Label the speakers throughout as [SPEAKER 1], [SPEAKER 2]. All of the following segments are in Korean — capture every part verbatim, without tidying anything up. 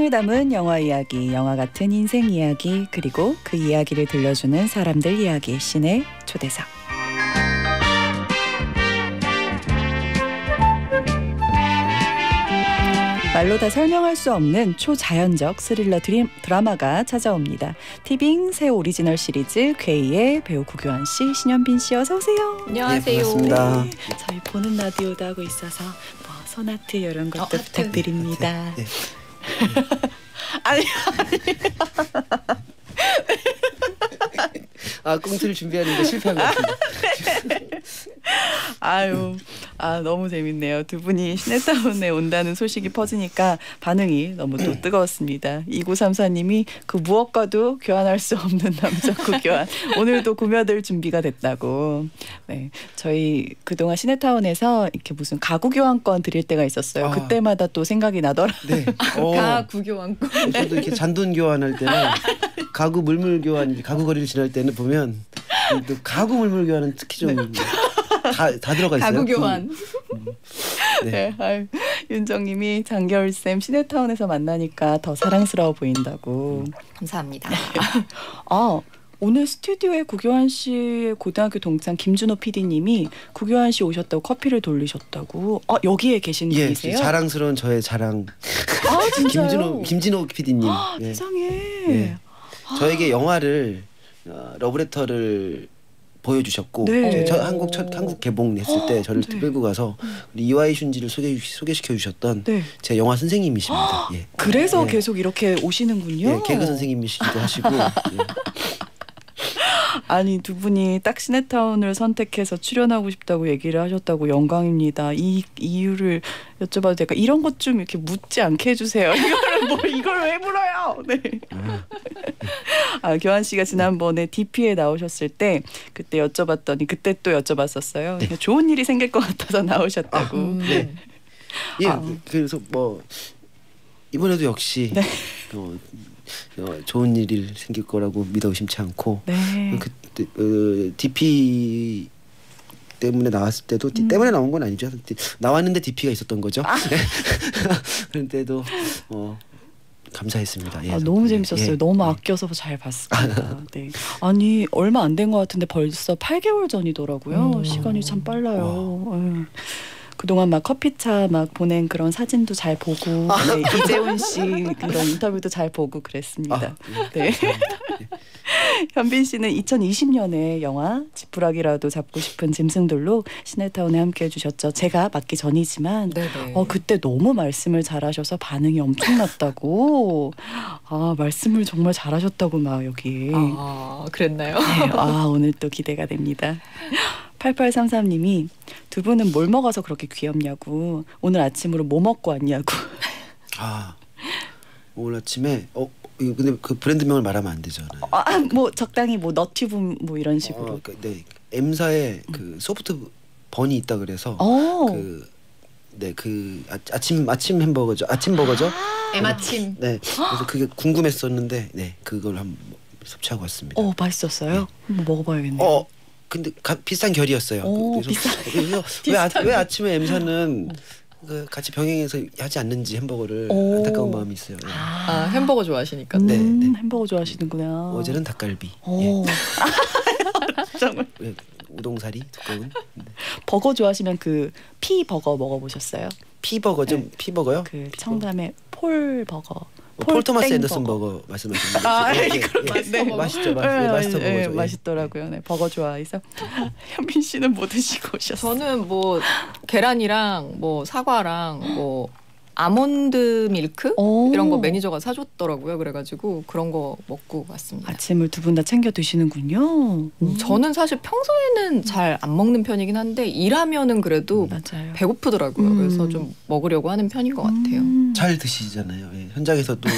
[SPEAKER 1] 인생을 담은 영화 이야기, 영화 같은 인생 이야기, 그리고 그 이야기를 들려주는 사람들 이야기, 신의 초대석. 말로 다 설명할 수 없는 초자연적 스릴러 드림, 드라마가 찾아옵니다. 티빙 새 오리지널 시리즈 괴이의 배우 구교환 씨, 신현빈 씨 어서 오세요.
[SPEAKER 2] 안녕하세요.
[SPEAKER 3] 네, 반갑습니다.
[SPEAKER 1] 네, 저희 보는 라디오도 하고 있어서 뭐 소나트 이런 것도
[SPEAKER 2] 어,
[SPEAKER 1] 부탁드립니다.
[SPEAKER 3] 네.
[SPEAKER 1] 아니
[SPEAKER 3] 아, 꽁트를 준비하는데 실패한 것 같습니다.
[SPEAKER 1] 아유, 아 너무 재밌네요. 두 분이 시네타운에 온다는 소식이 퍼지니까 반응이 너무 또 뜨거웠습니다. 이구삼사님이 그 무엇과도 교환할 수 없는 남자 구교환. 오늘도 구며들 준비가 됐다고. 네, 저희 그동안 시네타운에서 이렇게 무슨 가구 교환권 드릴 때가 있었어요.
[SPEAKER 3] 아.
[SPEAKER 1] 그때마다 또 생각이 나더라고요.
[SPEAKER 3] 네. 어,
[SPEAKER 2] 가구 교환권.
[SPEAKER 3] 저도 이렇게 잔돈 교환할 때는 가구 물물 교환, 가구 거리를 지날 때는 보면 또 가구 물물 교환은 특히 좀 다 다 들어가 있어요.
[SPEAKER 2] 가구 교환.
[SPEAKER 3] 음.
[SPEAKER 1] 네,
[SPEAKER 3] 네.
[SPEAKER 1] 아유, 윤정님이 장겨울쌤 시네타운에서 만나니까 더 사랑스러워 보인다고.
[SPEAKER 2] 감사합니다.
[SPEAKER 1] 아, 오늘 스튜디오에 구교환 씨의 고등학교 동창 김준호 피디님이 구교환 씨 오셨다고 커피를 돌리셨다고. 아, 여기에 계신
[SPEAKER 3] 예,
[SPEAKER 1] 분이세요?
[SPEAKER 3] 자랑스러운 저의 자랑.
[SPEAKER 1] 아, 진짜요?
[SPEAKER 3] 김진호 김진호 피디님.
[SPEAKER 1] 아,
[SPEAKER 3] 예.
[SPEAKER 1] 세상에.
[SPEAKER 3] 예. 저에게 영화를 어, 러브레터를 보여주셨고,
[SPEAKER 1] 네.
[SPEAKER 3] 이제 저 한국 첫 한국 개봉했을 때 저를
[SPEAKER 1] 네.
[SPEAKER 3] 끌고 가서 우리 이와이 슌지를 소개 소개시켜 주셨던
[SPEAKER 1] 네.
[SPEAKER 3] 제 영화 선생님이십니다. 예.
[SPEAKER 1] 그래서
[SPEAKER 3] 예.
[SPEAKER 1] 계속 이렇게 오시는군요.
[SPEAKER 3] 예, 개그 선생님이시기도 하시고. 예.
[SPEAKER 1] 아니, 두 분이 딱 시네타운을 선택해서 출연하고 싶다고 얘기를 하셨다고 영광입니다. 이 이유를 여쭤봐도 될까? 이런 것 좀 이렇게 묻지 않게 해주세요. 이거를 뭐 이걸 왜 물어요? 네. 아, 교환 씨가 지난번에 디피에 나오셨을 때 그때 여쭤봤더니 그때 또 여쭤봤었어요.
[SPEAKER 3] 네.
[SPEAKER 1] 좋은 일이 생길 것 같아서 나오셨다고.
[SPEAKER 2] 음.
[SPEAKER 3] 네. 예,
[SPEAKER 1] 아.
[SPEAKER 3] 그래서 뭐 이번에도 역시
[SPEAKER 1] 네.
[SPEAKER 3] 어, 어, 좋은 일이 생길 거라고 믿어 의심치 않고
[SPEAKER 1] 네.
[SPEAKER 3] 그때 어, 디피 때문에 나왔을 때도 음. 때문에 나온 건 아니죠. 나왔는데 디피가 있었던 거죠. 아. 그런데도 어, 감사했습니다. 예,
[SPEAKER 1] 아, 너무 재밌었어요.
[SPEAKER 3] 예.
[SPEAKER 1] 너무 아껴서 잘 봤습니다. 네. 아니 얼마 안 된 것 같은데 벌써 팔 개월 전이더라고요.
[SPEAKER 2] 음.
[SPEAKER 1] 시간이 참 빨라요. 음. 그동안 막 커피차 막 보낸 그런 사진도 잘 보고 네, 이재훈 씨 그런 인터뷰도 잘 보고 그랬습니다.
[SPEAKER 3] 아,
[SPEAKER 1] 네. 현빈 씨는 이천이십 년에 영화 지푸라기라도 잡고 싶은 짐승들로 시네타운에 함께해 주셨죠. 제가 맞기 전이지만
[SPEAKER 2] 네네.
[SPEAKER 1] 어, 그때 너무 말씀을 잘하셔서 반응이 엄청났다고. 아, 말씀을 정말 잘하셨다고 막 여기.
[SPEAKER 2] 아, 그랬나요?
[SPEAKER 1] 네, 아, 오늘 또 기대가 됩니다. 팔팔삼삼님이 두 분은 뭘 먹어서 그렇게 귀엽냐고. 오늘 아침으로 뭐 먹고 왔냐고.
[SPEAKER 3] 아, 오늘 아침에 어 이거 근데 그 브랜드명을 말하면 안 되잖아요.
[SPEAKER 1] 아, 뭐 적당히 뭐 너튜브 뭐 이런 식으로.
[SPEAKER 3] 어, 그, 네, M사에 그 소프트 번이 있다 그래서
[SPEAKER 1] 어.
[SPEAKER 3] 그 네, 그 아, 아침 아침 햄버거죠. 아침 버거죠.
[SPEAKER 2] 애마침.
[SPEAKER 3] 네. 그래서 그게 궁금했었는데 네, 그걸 한번 섭취하고 왔습니다.
[SPEAKER 1] 어, 맛있었어요?
[SPEAKER 3] 네.
[SPEAKER 1] 한번 먹어봐야겠네요.
[SPEAKER 3] 어, 근데 가, 비슷한 결이었어요.
[SPEAKER 1] 오,
[SPEAKER 3] 그래서,
[SPEAKER 1] 비슷한
[SPEAKER 3] 그래서 왜, 아, 왜 아침에 M사는 그 같이 병행해서 하지 않는지 햄버거를
[SPEAKER 1] 오.
[SPEAKER 3] 안타까운 마음이 있어요. 네.
[SPEAKER 2] 아, 햄버거 좋아하시니까.
[SPEAKER 1] 음,
[SPEAKER 3] 네, 네.
[SPEAKER 1] 햄버거 좋아하시는구나.
[SPEAKER 3] 어제는 닭갈비.
[SPEAKER 1] 오. 정말.
[SPEAKER 3] 예. 우동사리 두꺼운. 네.
[SPEAKER 1] 버거 좋아하시면 그 피 버거 먹어보셨어요?
[SPEAKER 3] 피버거죠?
[SPEAKER 1] 네.
[SPEAKER 3] 피버거요?
[SPEAKER 1] 그 청담의 폴 버거.
[SPEAKER 3] 폴, 폴 토마스
[SPEAKER 1] 땡
[SPEAKER 3] 앤더슨
[SPEAKER 1] 버거.
[SPEAKER 3] 버거 말씀하시는
[SPEAKER 1] 아,
[SPEAKER 3] 거죠? 예,
[SPEAKER 1] 이걸
[SPEAKER 3] 예,
[SPEAKER 1] 맛있어
[SPEAKER 3] 예.
[SPEAKER 1] 먹어.
[SPEAKER 3] 맛있죠, 맛,
[SPEAKER 1] 네,
[SPEAKER 3] 예, 맛있어
[SPEAKER 1] 네,
[SPEAKER 3] 먹죠. 예.
[SPEAKER 1] 맛있더라고요. 네, 버거 좋아해서. 현빈 씨는 뭐 드시고 오셨어요?
[SPEAKER 2] 저는 뭐 계란이랑 뭐 사과랑 뭐 아몬드 밀크
[SPEAKER 1] 오.
[SPEAKER 2] 이런 거 매니저가 사줬더라고요. 그래가지고 그런 거 먹고 왔습니다.
[SPEAKER 1] 아침을 두 분 다 챙겨 드시는군요. 음.
[SPEAKER 2] 저는 사실 평소에는 잘 안 먹는 편이긴 한데 일하면은 그래도
[SPEAKER 1] 맞아요.
[SPEAKER 2] 배고프더라고요.
[SPEAKER 1] 음.
[SPEAKER 2] 그래서 좀 먹으려고 하는 편인 것 같아요.
[SPEAKER 1] 음.
[SPEAKER 3] 잘 드시잖아요. 예. 현장에서도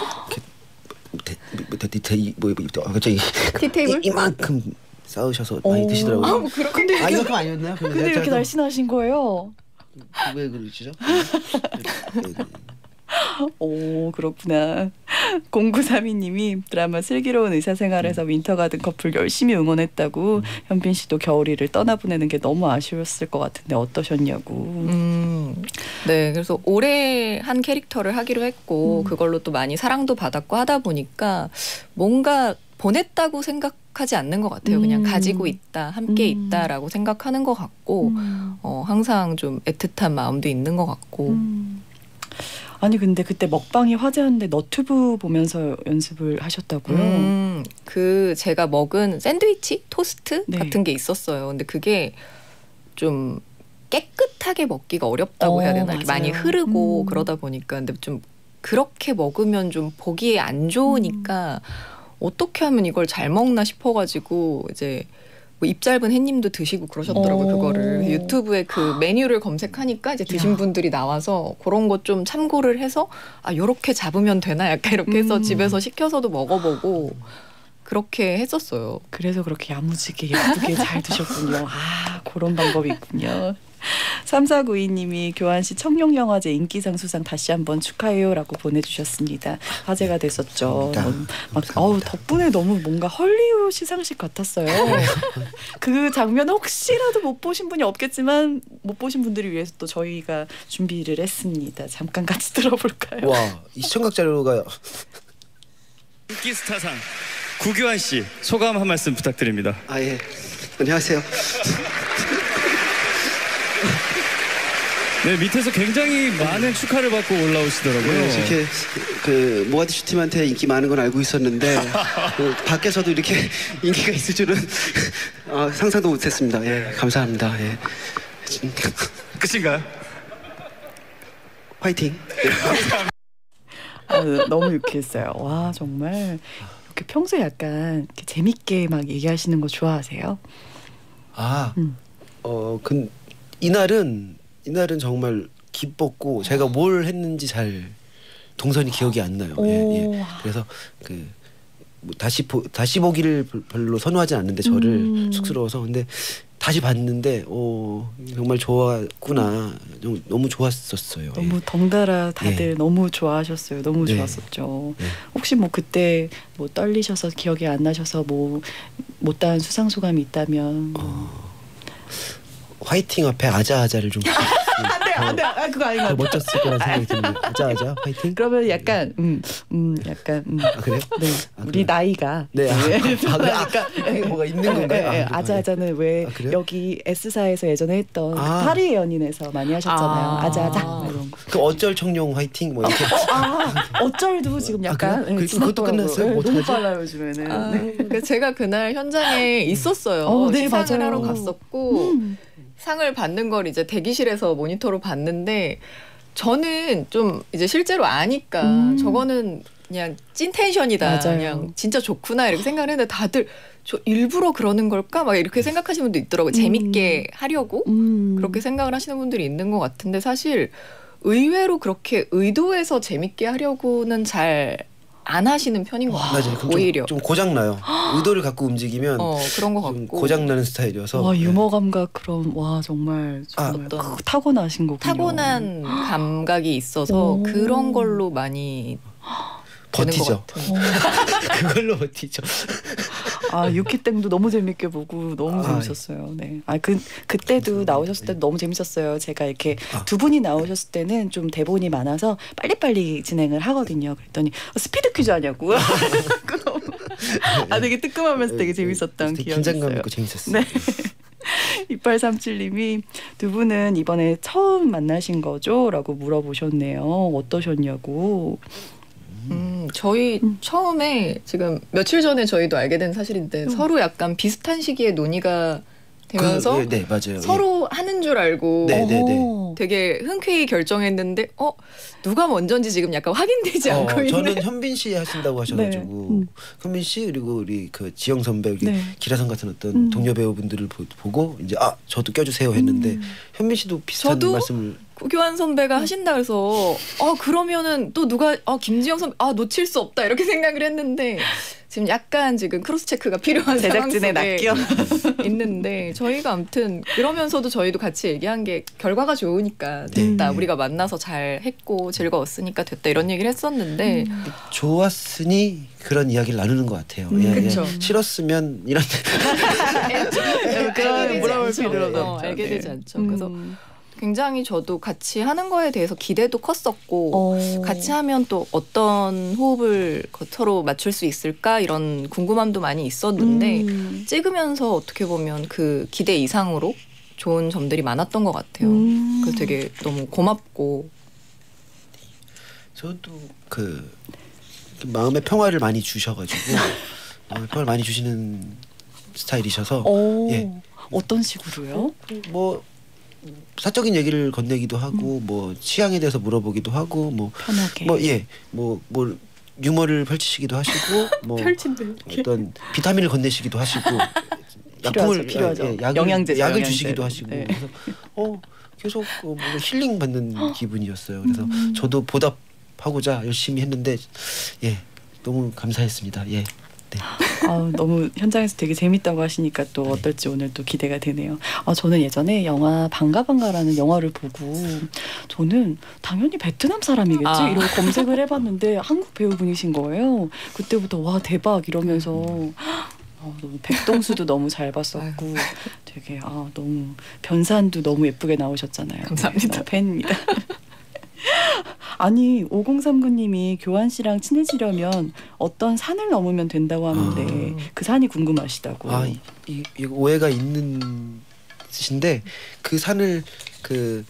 [SPEAKER 3] 이렇게 대, 대, 대, 대, 뭐, 뭐, 갑자기
[SPEAKER 2] 티테이블?
[SPEAKER 3] 이, 이만큼 싸우셔서 많이
[SPEAKER 1] 오.
[SPEAKER 3] 드시더라고요.
[SPEAKER 2] 아, 뭐 그런 근데
[SPEAKER 3] 아, 이만큼 아니었나요?
[SPEAKER 1] 근데 이렇게 날씬하신 거예요?
[SPEAKER 3] 왜 그러시죠?
[SPEAKER 1] 오, 그렇구나. 공구삼이님이 드라마 슬기로운 의사생활에서 윈터 가든 커플 열심히 응원했다고. 현빈 씨도 겨울이를 떠나보내는 게 너무 아쉬웠을 것 같은데 어떠셨냐고.
[SPEAKER 2] 음. 음, 네, 그래서 오래 한 캐릭터를 하기로 했고
[SPEAKER 1] 음.
[SPEAKER 2] 그걸로 또 많이 사랑도 받았고 하다 보니까 뭔가 보냈다고 생각하지 않는 것 같아요. 그냥
[SPEAKER 1] 음.
[SPEAKER 2] 가지고 있다, 함께
[SPEAKER 1] 음.
[SPEAKER 2] 있다라고 생각하는 것 같고
[SPEAKER 1] 음.
[SPEAKER 2] 어, 항상 좀 애틋한 마음도 있는 것 같고.
[SPEAKER 1] 음. 아니 근데 그때 먹방이 화제였는데 너튜브 보면서 연습을 하셨다고요?
[SPEAKER 2] 음, 그 제가 먹은 샌드위치, 토스트
[SPEAKER 1] 네.
[SPEAKER 2] 같은 게 있었어요. 근데 그게 좀 깨끗하게 먹기가 어렵다고
[SPEAKER 1] 어,
[SPEAKER 2] 해야 되나? 이렇게
[SPEAKER 1] 맞아요.
[SPEAKER 2] 많이 흐르고
[SPEAKER 1] 음.
[SPEAKER 2] 그러다 보니까 근데 좀 그렇게 먹으면 좀 보기에 안 좋으니까 어떻게 하면 이걸 잘 먹나 싶어가지고 이제 뭐 입 짧은 햇님도 드시고 그러셨더라고요.
[SPEAKER 1] 어.
[SPEAKER 2] 그거를 유튜브에 그 메뉴를 검색하니까 이제 드신
[SPEAKER 1] 야.
[SPEAKER 2] 분들이 나와서 그런 것 좀 참고를 해서 아 요렇게 잡으면 되나 약간 이렇게 해서
[SPEAKER 1] 음.
[SPEAKER 2] 집에서 시켜서도 먹어보고 그렇게 했었어요.
[SPEAKER 1] 그래서 그렇게 야무지게 예쁘게 잘 드셨군요. 아 그런 방법이 있군요. 삼사구이 님이 교환 씨 청룡영화제 인기상 수상 다시 한번 축하해요라고 보내주셨습니다. 화제가 됐었죠.
[SPEAKER 3] 감사합니다.
[SPEAKER 1] 너무 막
[SPEAKER 3] 감사합니다.
[SPEAKER 1] 어우 덕분에 너무 뭔가 헐리우드 시상식 같았어요. 그 장면 혹시라도 못 보신 분이 없겠지만 못 보신 분들을 위해서 또 저희가 준비를 했습니다. 잠깐 같이 들어볼까요?
[SPEAKER 3] 와, 이 시청각 자료가
[SPEAKER 4] 인기 스타상 구교환 씨 소감 한 말씀 부탁드립니다.
[SPEAKER 3] 아 예. 안녕하세요.
[SPEAKER 4] 네, 밑에서 굉장히 많은 축하를 받고 올라오시더라고요.
[SPEAKER 3] 네, 이렇게 그 모가디슈 팀한테 인기 많은 건 알고 있었는데 그 밖에서도 이렇게 인기가 있을 줄은 어, 상상도 못했습니다. 예, 감사합니다. 예.
[SPEAKER 4] 끝인가요?
[SPEAKER 3] 화이팅.
[SPEAKER 1] 아, 너무 유쾌했어요. 와 정말 이렇게 평소에 약간 이렇게 재밌게 막 얘기하시는 거 좋아하세요?
[SPEAKER 3] 아,
[SPEAKER 1] 음.
[SPEAKER 3] 어, 근 이날은 이날은 정말 기뻤고 제가 뭘 했는지 잘 동선이 기억이 안 나요. 예, 예. 그래서 그 뭐 다시 보, 다시 보기를 별로 선호하지 않는데 저를
[SPEAKER 1] 음.
[SPEAKER 3] 쑥스러워서 근데 다시 봤는데 어, 정말 좋았구나. 너무, 너무 좋았었어요.
[SPEAKER 1] 너무
[SPEAKER 3] 예.
[SPEAKER 1] 덩달아 다들
[SPEAKER 3] 예.
[SPEAKER 1] 너무 좋아하셨어요. 너무
[SPEAKER 3] 네.
[SPEAKER 1] 좋았었죠.
[SPEAKER 3] 네.
[SPEAKER 1] 혹시 뭐 그때 뭐 떨리셔서 기억이 안 나셔서 뭐 못다한 수상 소감이 있다면
[SPEAKER 3] 어, 화이팅 앞에 아자아자를 좀
[SPEAKER 1] 안돼 안돼 아 그거 아닌 것
[SPEAKER 3] 더
[SPEAKER 1] 같아.
[SPEAKER 3] 멋졌을 거라 생각이 듭니다. 아자아자 화이팅.
[SPEAKER 1] 그러면 약간 음, 음 약간 음.
[SPEAKER 3] 아 그래요?
[SPEAKER 1] 네
[SPEAKER 3] 아,
[SPEAKER 1] 우리
[SPEAKER 3] 그래요?
[SPEAKER 1] 나이가
[SPEAKER 3] 네. 아, 아, 그래? 아,
[SPEAKER 1] 그러니까
[SPEAKER 3] 그게 뭐가 있는 건가요?
[SPEAKER 1] 예, 예,
[SPEAKER 3] 아, 그래요?
[SPEAKER 1] 아자아자는 왜
[SPEAKER 3] 아, 그래요?
[SPEAKER 1] 여기 S사에서 예전에 했던 그
[SPEAKER 3] 아.
[SPEAKER 1] 파리의 연인에서 많이 하셨잖아요.
[SPEAKER 2] 아.
[SPEAKER 1] 아자아자 이런 거.
[SPEAKER 3] 그 어쩔 청룡 화이팅 뭐 이렇게.
[SPEAKER 1] 아 어쩔도 지금 약간
[SPEAKER 3] 그래요? 그-
[SPEAKER 1] 예,
[SPEAKER 3] 그것도 끝났어요?
[SPEAKER 1] 예,
[SPEAKER 3] 뭐
[SPEAKER 1] 너무
[SPEAKER 3] 어떡하지?
[SPEAKER 1] 빨라요 요즘에는.
[SPEAKER 2] 아,
[SPEAKER 1] 네.
[SPEAKER 2] 그래서 제가 그날 현장에 있었어요.
[SPEAKER 1] 어, 네,
[SPEAKER 2] 시상을
[SPEAKER 1] 맞아요.
[SPEAKER 2] 하러 갔었고
[SPEAKER 1] 음.
[SPEAKER 2] 상을 받는 걸 이제 대기실에서 모니터로 봤는데 저는 좀 이제 실제로 아니까
[SPEAKER 1] 음.
[SPEAKER 2] 저거는 그냥 찐 텐션이다.
[SPEAKER 1] 맞아요.
[SPEAKER 2] 그냥 진짜 좋구나 이렇게 생각을 했는데 다들 저 일부러 그러는 걸까 막 이렇게 생각하시는 분도 있더라고요. 재밌게 하려고
[SPEAKER 1] 음.
[SPEAKER 2] 그렇게 생각을 하시는 분들이 있는 것 같은데 사실 의외로 그렇게 의도해서 재밌게 하려고는 잘 안 하시는 편인 것 같아요.
[SPEAKER 3] 맞아요. 그럼
[SPEAKER 2] 오히려
[SPEAKER 3] 좀, 좀 고장 나요. 의도를 갖고 움직이면
[SPEAKER 2] 어, 그런 것
[SPEAKER 3] 좀
[SPEAKER 2] 같고
[SPEAKER 3] 고장 나는 스타일이어서.
[SPEAKER 1] 와 유머 감각 그럼 와 정말
[SPEAKER 3] 아,
[SPEAKER 1] 정말
[SPEAKER 2] 어떤
[SPEAKER 1] 그- 타고나신 거군요.
[SPEAKER 2] 타고난 감각이 있어서
[SPEAKER 1] 오.
[SPEAKER 2] 그런 걸로 많이 되는
[SPEAKER 3] 버티죠.
[SPEAKER 2] 것 같아요.
[SPEAKER 3] 그걸로 버티죠.
[SPEAKER 1] 아 유키땡도 너무 재밌게 보고 너무
[SPEAKER 3] 아,
[SPEAKER 1] 재밌었어요. 네. 아그 그때도 나오셨을 때 너무 재밌었어요. 제가 이렇게
[SPEAKER 3] 아.
[SPEAKER 1] 두 분이 나오셨을 때는 좀 대본이 많아서 빨리빨리 진행을 하거든요. 그랬더니 어, 스피드 퀴즈 하냐고. 아 되게 뜨끔하면서 되게 재밌었던
[SPEAKER 3] 되게
[SPEAKER 1] 기억이
[SPEAKER 3] 긴장감
[SPEAKER 1] 있어요.
[SPEAKER 3] 있고 재밌었어요.
[SPEAKER 1] 네. 이팔삼칠님이 두 분은 이번에 처음 만나신 거죠? 라고 물어보셨네요. 어떠셨냐고.
[SPEAKER 2] 음, 저희 처음에 지금 며칠 전에 저희도 알게 된 사실인데
[SPEAKER 1] 음.
[SPEAKER 2] 서로 약간 비슷한 시기에 논의가 되면서
[SPEAKER 3] 그, 예, 네 맞아요.
[SPEAKER 2] 서로 하는 줄 알고
[SPEAKER 3] 네, 네, 네.
[SPEAKER 1] 어.
[SPEAKER 2] 되게 흔쾌히 결정했는데 어 누가 먼저인지 지금 약간 확인되지
[SPEAKER 3] 예. 어,
[SPEAKER 2] 않고 있는.
[SPEAKER 3] 저는 현빈 씨 하신다고 하셔가지고
[SPEAKER 1] 네. 음.
[SPEAKER 3] 현빈 씨 그리고 우리 그 지영 선배 우리
[SPEAKER 1] 네.
[SPEAKER 3] 기라성 같은 어떤
[SPEAKER 1] 음.
[SPEAKER 3] 동료 배우분들을 보, 보고 이제 아 저도 껴주세요 했는데
[SPEAKER 1] 음.
[SPEAKER 3] 현빈 씨도 비슷한
[SPEAKER 2] 저도
[SPEAKER 3] 말씀을
[SPEAKER 2] 구교환 선배가 하신다 그래서 어 그러면은 또 누가 어 김지영 선배 아 놓칠 수 없다 이렇게 생각을 했는데 지금 약간 지금 크로스 체크가 필요한
[SPEAKER 1] 제작진의
[SPEAKER 2] 상황 속에
[SPEAKER 1] 낚여.
[SPEAKER 2] 있는데 저희가 아무튼 그러면서도 저희도 같이 얘기한 게 결과가 좋으니까 됐다
[SPEAKER 3] 네.
[SPEAKER 2] 우리가 만나서 잘 했고 즐거웠으니까 됐다 이런 얘기를 했었는데
[SPEAKER 1] 음.
[SPEAKER 3] 좋았으니 그런 이야기를 나누는 것 같아요.
[SPEAKER 1] 음,
[SPEAKER 3] 예, 예.
[SPEAKER 2] 그쵸.
[SPEAKER 3] 싫었으면 이런
[SPEAKER 1] 그런
[SPEAKER 2] 알게 되지
[SPEAKER 1] 물어볼
[SPEAKER 2] 않죠.
[SPEAKER 1] 필요도
[SPEAKER 2] 어,
[SPEAKER 1] 없죠.
[SPEAKER 2] 알게
[SPEAKER 1] 네.
[SPEAKER 2] 되지 않죠. 그래서
[SPEAKER 1] 음.
[SPEAKER 2] 굉장히 저도 같이 하는 거에 대해서 기대도 컸었고
[SPEAKER 1] 어.
[SPEAKER 2] 같이 하면 또 어떤 호흡을 서로 맞출 수 있을까 이런 궁금함도 많이 있었는데
[SPEAKER 1] 음.
[SPEAKER 2] 찍으면서 어떻게 보면 그 기대 이상으로 좋은 점들이 많았던 것 같아요.
[SPEAKER 1] 음.
[SPEAKER 2] 그래서 되게 너무 고맙고
[SPEAKER 3] 저도 그 마음의 평화를 많이 주셔가지고 마음의 평화를 많이 주시는 스타일이셔서
[SPEAKER 1] 오.
[SPEAKER 3] 예.
[SPEAKER 1] 어떤 식으로요?
[SPEAKER 3] 뭐 사적인 얘기를 건네기도 하고
[SPEAKER 1] 음.
[SPEAKER 3] 뭐 취향에 대해서 물어보기도 하고 뭐
[SPEAKER 1] 편하게.
[SPEAKER 3] 뭐 예 뭐 뭐 유머를 펼치시기도 하시고 뭐
[SPEAKER 1] 펼친대.
[SPEAKER 3] 어떤 비타민을 건네시기도 하시고 약품을
[SPEAKER 1] 필요하죠.
[SPEAKER 3] 예, 약을,
[SPEAKER 1] 영양제죠,
[SPEAKER 3] 약을
[SPEAKER 1] 영양제를.
[SPEAKER 3] 주시기도 하시고
[SPEAKER 1] 네.
[SPEAKER 3] 그래서 어 계속 어, 뭔가 힐링 받는 기분이었어요. 그래서
[SPEAKER 1] 음.
[SPEAKER 3] 저도 보답하고자 열심히 했는데 예 너무 감사했습니다. 예. 네.
[SPEAKER 1] 아, 너무 현장에서 되게 재밌다고 하시니까 또 어떨지 오늘 또 기대가 되네요. 아, 저는 예전에 영화 반가반가라는 영화를 보고 저는 당연히 베트남 사람이겠지
[SPEAKER 2] 아.
[SPEAKER 1] 이러고 검색을 해봤는데 한국 배우분이신 거예요. 그때부터 와 대박 이러면서 아, 너무 백동수도 너무 잘 봤었고 되게 아 너무 변산도 너무 예쁘게 나오셨잖아요.
[SPEAKER 2] 감사합니다.
[SPEAKER 1] 네, 팬입니다. 아니 오공삼구님이 교환 씨랑 친해지려면 어떤 산을 넘으면 된다고 하는데
[SPEAKER 3] 아.
[SPEAKER 1] 그 산이 궁금하시다고.
[SPEAKER 3] 아, 이, 이, 이 오해가 있는 뜻인데 그 산을 그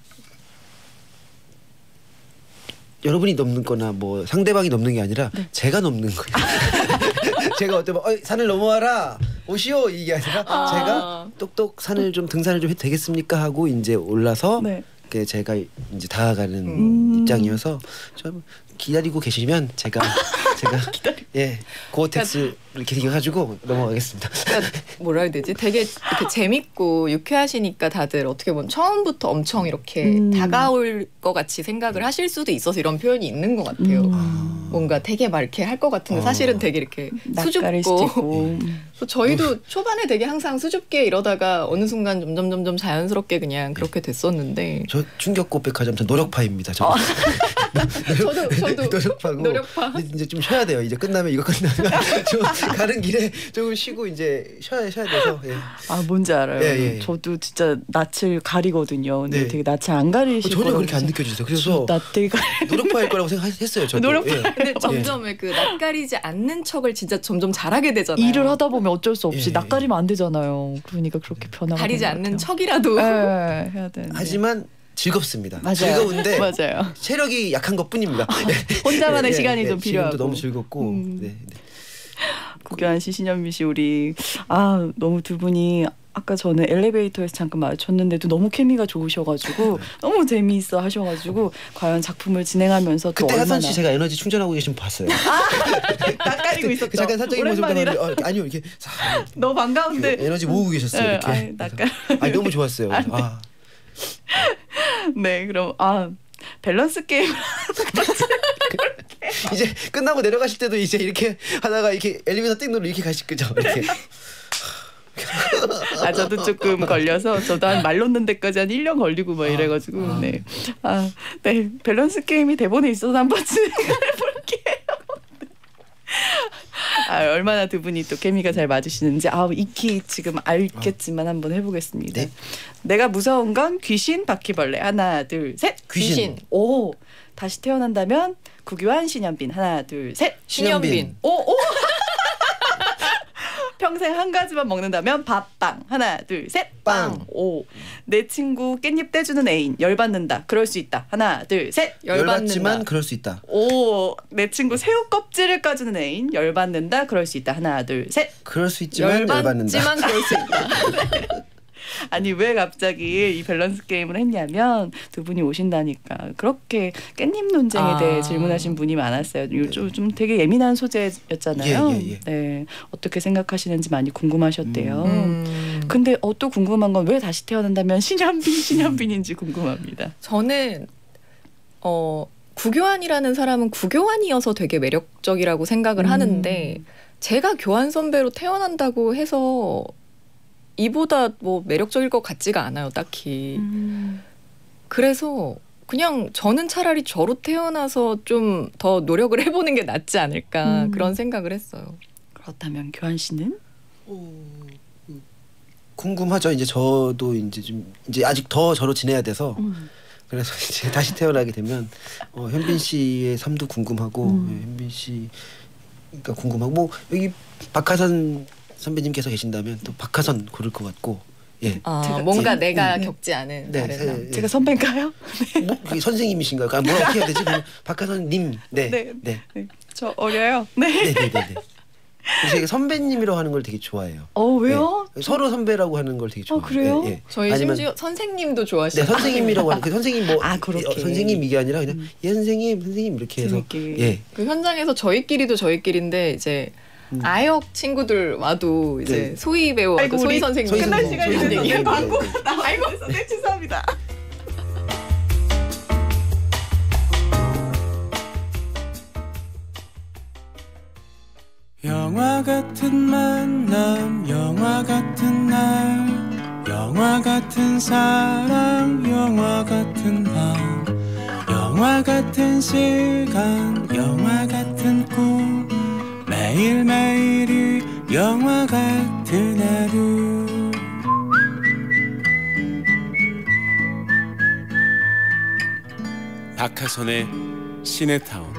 [SPEAKER 3] 여러분이 넘는 거나 뭐 상대방이 넘는 게 아니라
[SPEAKER 1] 네.
[SPEAKER 3] 제가 넘는 거예요. 제가 어때 뭐 어, 산을 넘어와라 오시오 이게 아니라
[SPEAKER 2] 아.
[SPEAKER 3] 제가 똑똑 산을 좀 등산을 좀 해도 되겠습니까 하고 이제 올라서
[SPEAKER 1] 네.
[SPEAKER 3] 그 제가 이제 다가가는
[SPEAKER 1] 음.
[SPEAKER 3] 입장이어서 좀 기다리고 계시면 제가 제가 예 고어텍스를 이렇게 해가지고 넘어가겠습니다.
[SPEAKER 2] 그러니까 뭐라 해야 되지? 되게 이렇게 재밌고 유쾌하시니까 다들 어떻게 보면 처음부터 엄청 이렇게
[SPEAKER 1] 음.
[SPEAKER 2] 다가올 것 같이 생각을 하실 수도 있어서 이런 표현이 있는 것 같아요.
[SPEAKER 1] 음.
[SPEAKER 2] 뭔가 되게 막 이렇게 할 것 같은데
[SPEAKER 3] 어.
[SPEAKER 2] 사실은 되게 이렇게
[SPEAKER 1] 낯가리시고.
[SPEAKER 2] 수줍고 그래서 저희도 초반에 되게 항상 수줍게 이러다가 어느 순간 점점 점점 자연스럽게 그냥 그렇게 됐었는데
[SPEAKER 3] 저 충격고 백화점 저 노력파입니다. 저
[SPEAKER 1] 어.
[SPEAKER 2] 저도 저도
[SPEAKER 3] 노력파고
[SPEAKER 2] 노력파.
[SPEAKER 3] 근데 이제 좀 쉬어야 돼요. 이제 끝나면 이거 끝나면 좀 가는 길에 조금 쉬고 이제 쉬어야 쉬어야 돼서 예.
[SPEAKER 1] 아 뭔지 알아요.
[SPEAKER 3] 예, 예, 예.
[SPEAKER 1] 저도 진짜 낯을 가리거든요. 근데
[SPEAKER 3] 네.
[SPEAKER 1] 되게 낯을 안 가리실
[SPEAKER 3] 어, 전혀
[SPEAKER 1] 거라고
[SPEAKER 3] 그렇게 안
[SPEAKER 1] 생각-
[SPEAKER 3] 느껴지세요. 그래서
[SPEAKER 1] 낯 되게 가리.
[SPEAKER 3] 노력파일 거라고 생각했어요. 저도.
[SPEAKER 1] 노력파.
[SPEAKER 3] 예.
[SPEAKER 2] 근데 점점 그 낯가리지 않는 척을 진짜 점점 잘하게 되잖아요.
[SPEAKER 1] 일을 하다 보면 어쩔 수 없이
[SPEAKER 3] 예,
[SPEAKER 1] 낯가리면 안 되잖아요. 그러니까 그렇게 변화가
[SPEAKER 2] 가리지
[SPEAKER 1] 되는 것
[SPEAKER 2] 않는
[SPEAKER 1] 같아요.
[SPEAKER 2] 척이라도
[SPEAKER 1] 예, 해야 되는데.
[SPEAKER 3] 하지만 즐겁습니다.
[SPEAKER 1] 맞아요.
[SPEAKER 3] 즐거운데
[SPEAKER 1] 맞아요.
[SPEAKER 3] 체력이 약한 것뿐입니다.
[SPEAKER 1] 혼자만의
[SPEAKER 3] 예,
[SPEAKER 1] 시간이
[SPEAKER 3] 예,
[SPEAKER 1] 좀 필요하고.
[SPEAKER 3] 지금도 너무 즐겁고.
[SPEAKER 1] 음.
[SPEAKER 3] 네, 네.
[SPEAKER 1] 구교환 씨, 신현미 씨 우리 아 너무 두 분이 아까 저는 엘리베이터에서 잠깐 마주쳤는데도 너무 케미가 좋으셔가지고 너무 재미있어 하셔가지고 과연 작품을 진행하면서 또
[SPEAKER 3] 그때
[SPEAKER 1] 얼마나
[SPEAKER 3] 하선 씨 제가 에너지 충전하고 계신 거 봤어요.
[SPEAKER 1] 낯가리고 있었죠.
[SPEAKER 3] 그 잠깐 사적인 모습
[SPEAKER 1] 오랜만이라
[SPEAKER 3] 보는데 어, 아니요 이렇게 싹
[SPEAKER 1] 너무 반가운데
[SPEAKER 3] 에너지 모으고 계셨어요.
[SPEAKER 1] 네,
[SPEAKER 3] 이렇게.
[SPEAKER 1] 아이, 낯가.
[SPEAKER 3] 아니 너무 좋았어요. 아.
[SPEAKER 1] 네 그럼 아 밸런스 게임
[SPEAKER 3] 이제 끝나고 내려가실 때도 이제 이렇게 하다가 이렇게 엘리베이터 띵 누르 이렇게 가실 거죠. 이렇게.
[SPEAKER 1] 아 저도 조금 걸려서 저도 한 말 놓는 데까지 한 일 년 걸리고 막 이래가지고
[SPEAKER 3] 아.
[SPEAKER 1] 네. 아, 네 밸런스 게임이 대본에 있어서 한번 진행해볼게요. 아, 얼마나 두 분이 또 케미가 잘 맞으시는지 아 익히 지금 알겠지만 한번 해보겠습니다.
[SPEAKER 3] 네.
[SPEAKER 1] 내가 무서운 건 귀신, 바퀴벌레. 하나, 둘, 셋.
[SPEAKER 3] 귀신.
[SPEAKER 1] 오 다시 태어난다면 구교환, 신현빈. 하나, 둘, 셋.
[SPEAKER 2] 신현빈.
[SPEAKER 1] 오 오. 평생 한 가지만 먹는다면 밥빵. 하나, 둘, 셋.
[SPEAKER 3] 빵.
[SPEAKER 1] 오. 내 친구 깻잎 떼주는 애인. 열받는다. 그럴 수 있다. 하나, 둘, 셋.
[SPEAKER 3] 열받지만 그럴 수 있다.
[SPEAKER 1] 오. 내 친구 새우 껍질을 까주는 애인. 열받는다. 그럴 수 있다. 하나, 둘, 셋.
[SPEAKER 3] 그럴 수 있지만 열받는다.
[SPEAKER 2] 열받지만 그럴 수 있다.
[SPEAKER 1] 아니 왜 갑자기 이 밸런스 게임을 했냐면 두 분이 오신다니까 그렇게 깻잎 논쟁에
[SPEAKER 2] 아.
[SPEAKER 1] 대해 질문하신 분이 많았어요. 요즘 좀 되게 예민한 소재였잖아요.
[SPEAKER 3] 예, 예, 예.
[SPEAKER 1] 네, 어떻게 생각하시는지 많이 궁금하셨대요.
[SPEAKER 2] 음.
[SPEAKER 1] 근데 어, 또 궁금한 건 왜 다시 태어난다면 신현빈 신현빈인지 궁금합니다.
[SPEAKER 2] 저는 어 구교환이라는 사람은 구교환이어서 되게 매력적이라고 생각을
[SPEAKER 1] 음.
[SPEAKER 2] 하는데 제가 교환 선배로 태어난다고 해서 이보다 뭐 매력적일 것 같지가 않아요, 딱히.
[SPEAKER 1] 음.
[SPEAKER 2] 그래서 그냥 저는 차라리 저로 태어나서 좀 더 노력을 해보는 게 낫지 않을까
[SPEAKER 1] 음.
[SPEAKER 2] 그런 생각을 했어요.
[SPEAKER 1] 그렇다면 교환 씨는?
[SPEAKER 3] 어, 궁금하죠. 이제 저도 이제 좀 이제 아직 더 저로 지내야 돼서
[SPEAKER 1] 음.
[SPEAKER 3] 그래서 이제 다시 태어나게 되면 어, 현빈 씨의 삶도 궁금하고
[SPEAKER 1] 음.
[SPEAKER 3] 예, 현빈 씨가 궁금하고 뭐 여기 박하선 선배님께서 계신다면 또 박하선 고를 것 같고 예.
[SPEAKER 2] 아,
[SPEAKER 1] 제가-
[SPEAKER 2] 뭔가
[SPEAKER 3] 제-
[SPEAKER 2] 내가
[SPEAKER 1] 네.
[SPEAKER 2] 겪지 않은
[SPEAKER 3] 네,
[SPEAKER 2] 다른
[SPEAKER 3] 세-
[SPEAKER 2] 삶.
[SPEAKER 3] 예.
[SPEAKER 1] 제가 선배인가요?
[SPEAKER 3] 뭐 그게 선생님이신가요? 아, 뭐 어떻게 해야 되지? 그냥 박하선님. 네.
[SPEAKER 1] 네.
[SPEAKER 3] 네.
[SPEAKER 1] 네. 저 어려요. 네.
[SPEAKER 3] 네, 네, 네, 네. 그래서 이게 선배님이라고 하는 걸 되게 좋아해요.
[SPEAKER 1] 어 왜요?
[SPEAKER 3] 네. 서로 선배라고 하는 걸 되게 좋아해요.
[SPEAKER 1] 그래요?
[SPEAKER 3] 예, 예.
[SPEAKER 2] 저희
[SPEAKER 3] 아니면
[SPEAKER 2] 심지어 선생님도
[SPEAKER 3] 네,
[SPEAKER 2] 좋아하시죠.
[SPEAKER 3] 선생님이라고 하는 그 선생님 뭐
[SPEAKER 1] 아, 그렇게.
[SPEAKER 3] 어, 선생님 이게 아니라 그냥
[SPEAKER 1] 음.
[SPEAKER 3] 예 선생님, 선생님 이렇게 해서
[SPEAKER 1] 재밌게.
[SPEAKER 3] 예.
[SPEAKER 2] 그 현장에서 저희끼리도 저희끼리인데 이제
[SPEAKER 3] 음.
[SPEAKER 2] 아역 친구들 와도 이제
[SPEAKER 3] 네.
[SPEAKER 2] 소희 배우,
[SPEAKER 1] 아이고,
[SPEAKER 2] 소희
[SPEAKER 1] 우리
[SPEAKER 2] 선생님
[SPEAKER 3] 소희
[SPEAKER 1] 끝날
[SPEAKER 3] 선생님,
[SPEAKER 1] 시간이
[SPEAKER 3] 소희
[SPEAKER 1] 됐는데
[SPEAKER 3] 선생님.
[SPEAKER 1] 광고
[SPEAKER 3] 네, 네.
[SPEAKER 1] 나와있고 있어. 네, 죄송합니다.
[SPEAKER 5] 영화 같은 만남 영화 같은 날 영화 같은 사랑 영화 같은 밤 영화 같은 시간 영화 같은 꿈 매일매일이 영화 같은 하루 박하선의 시네타운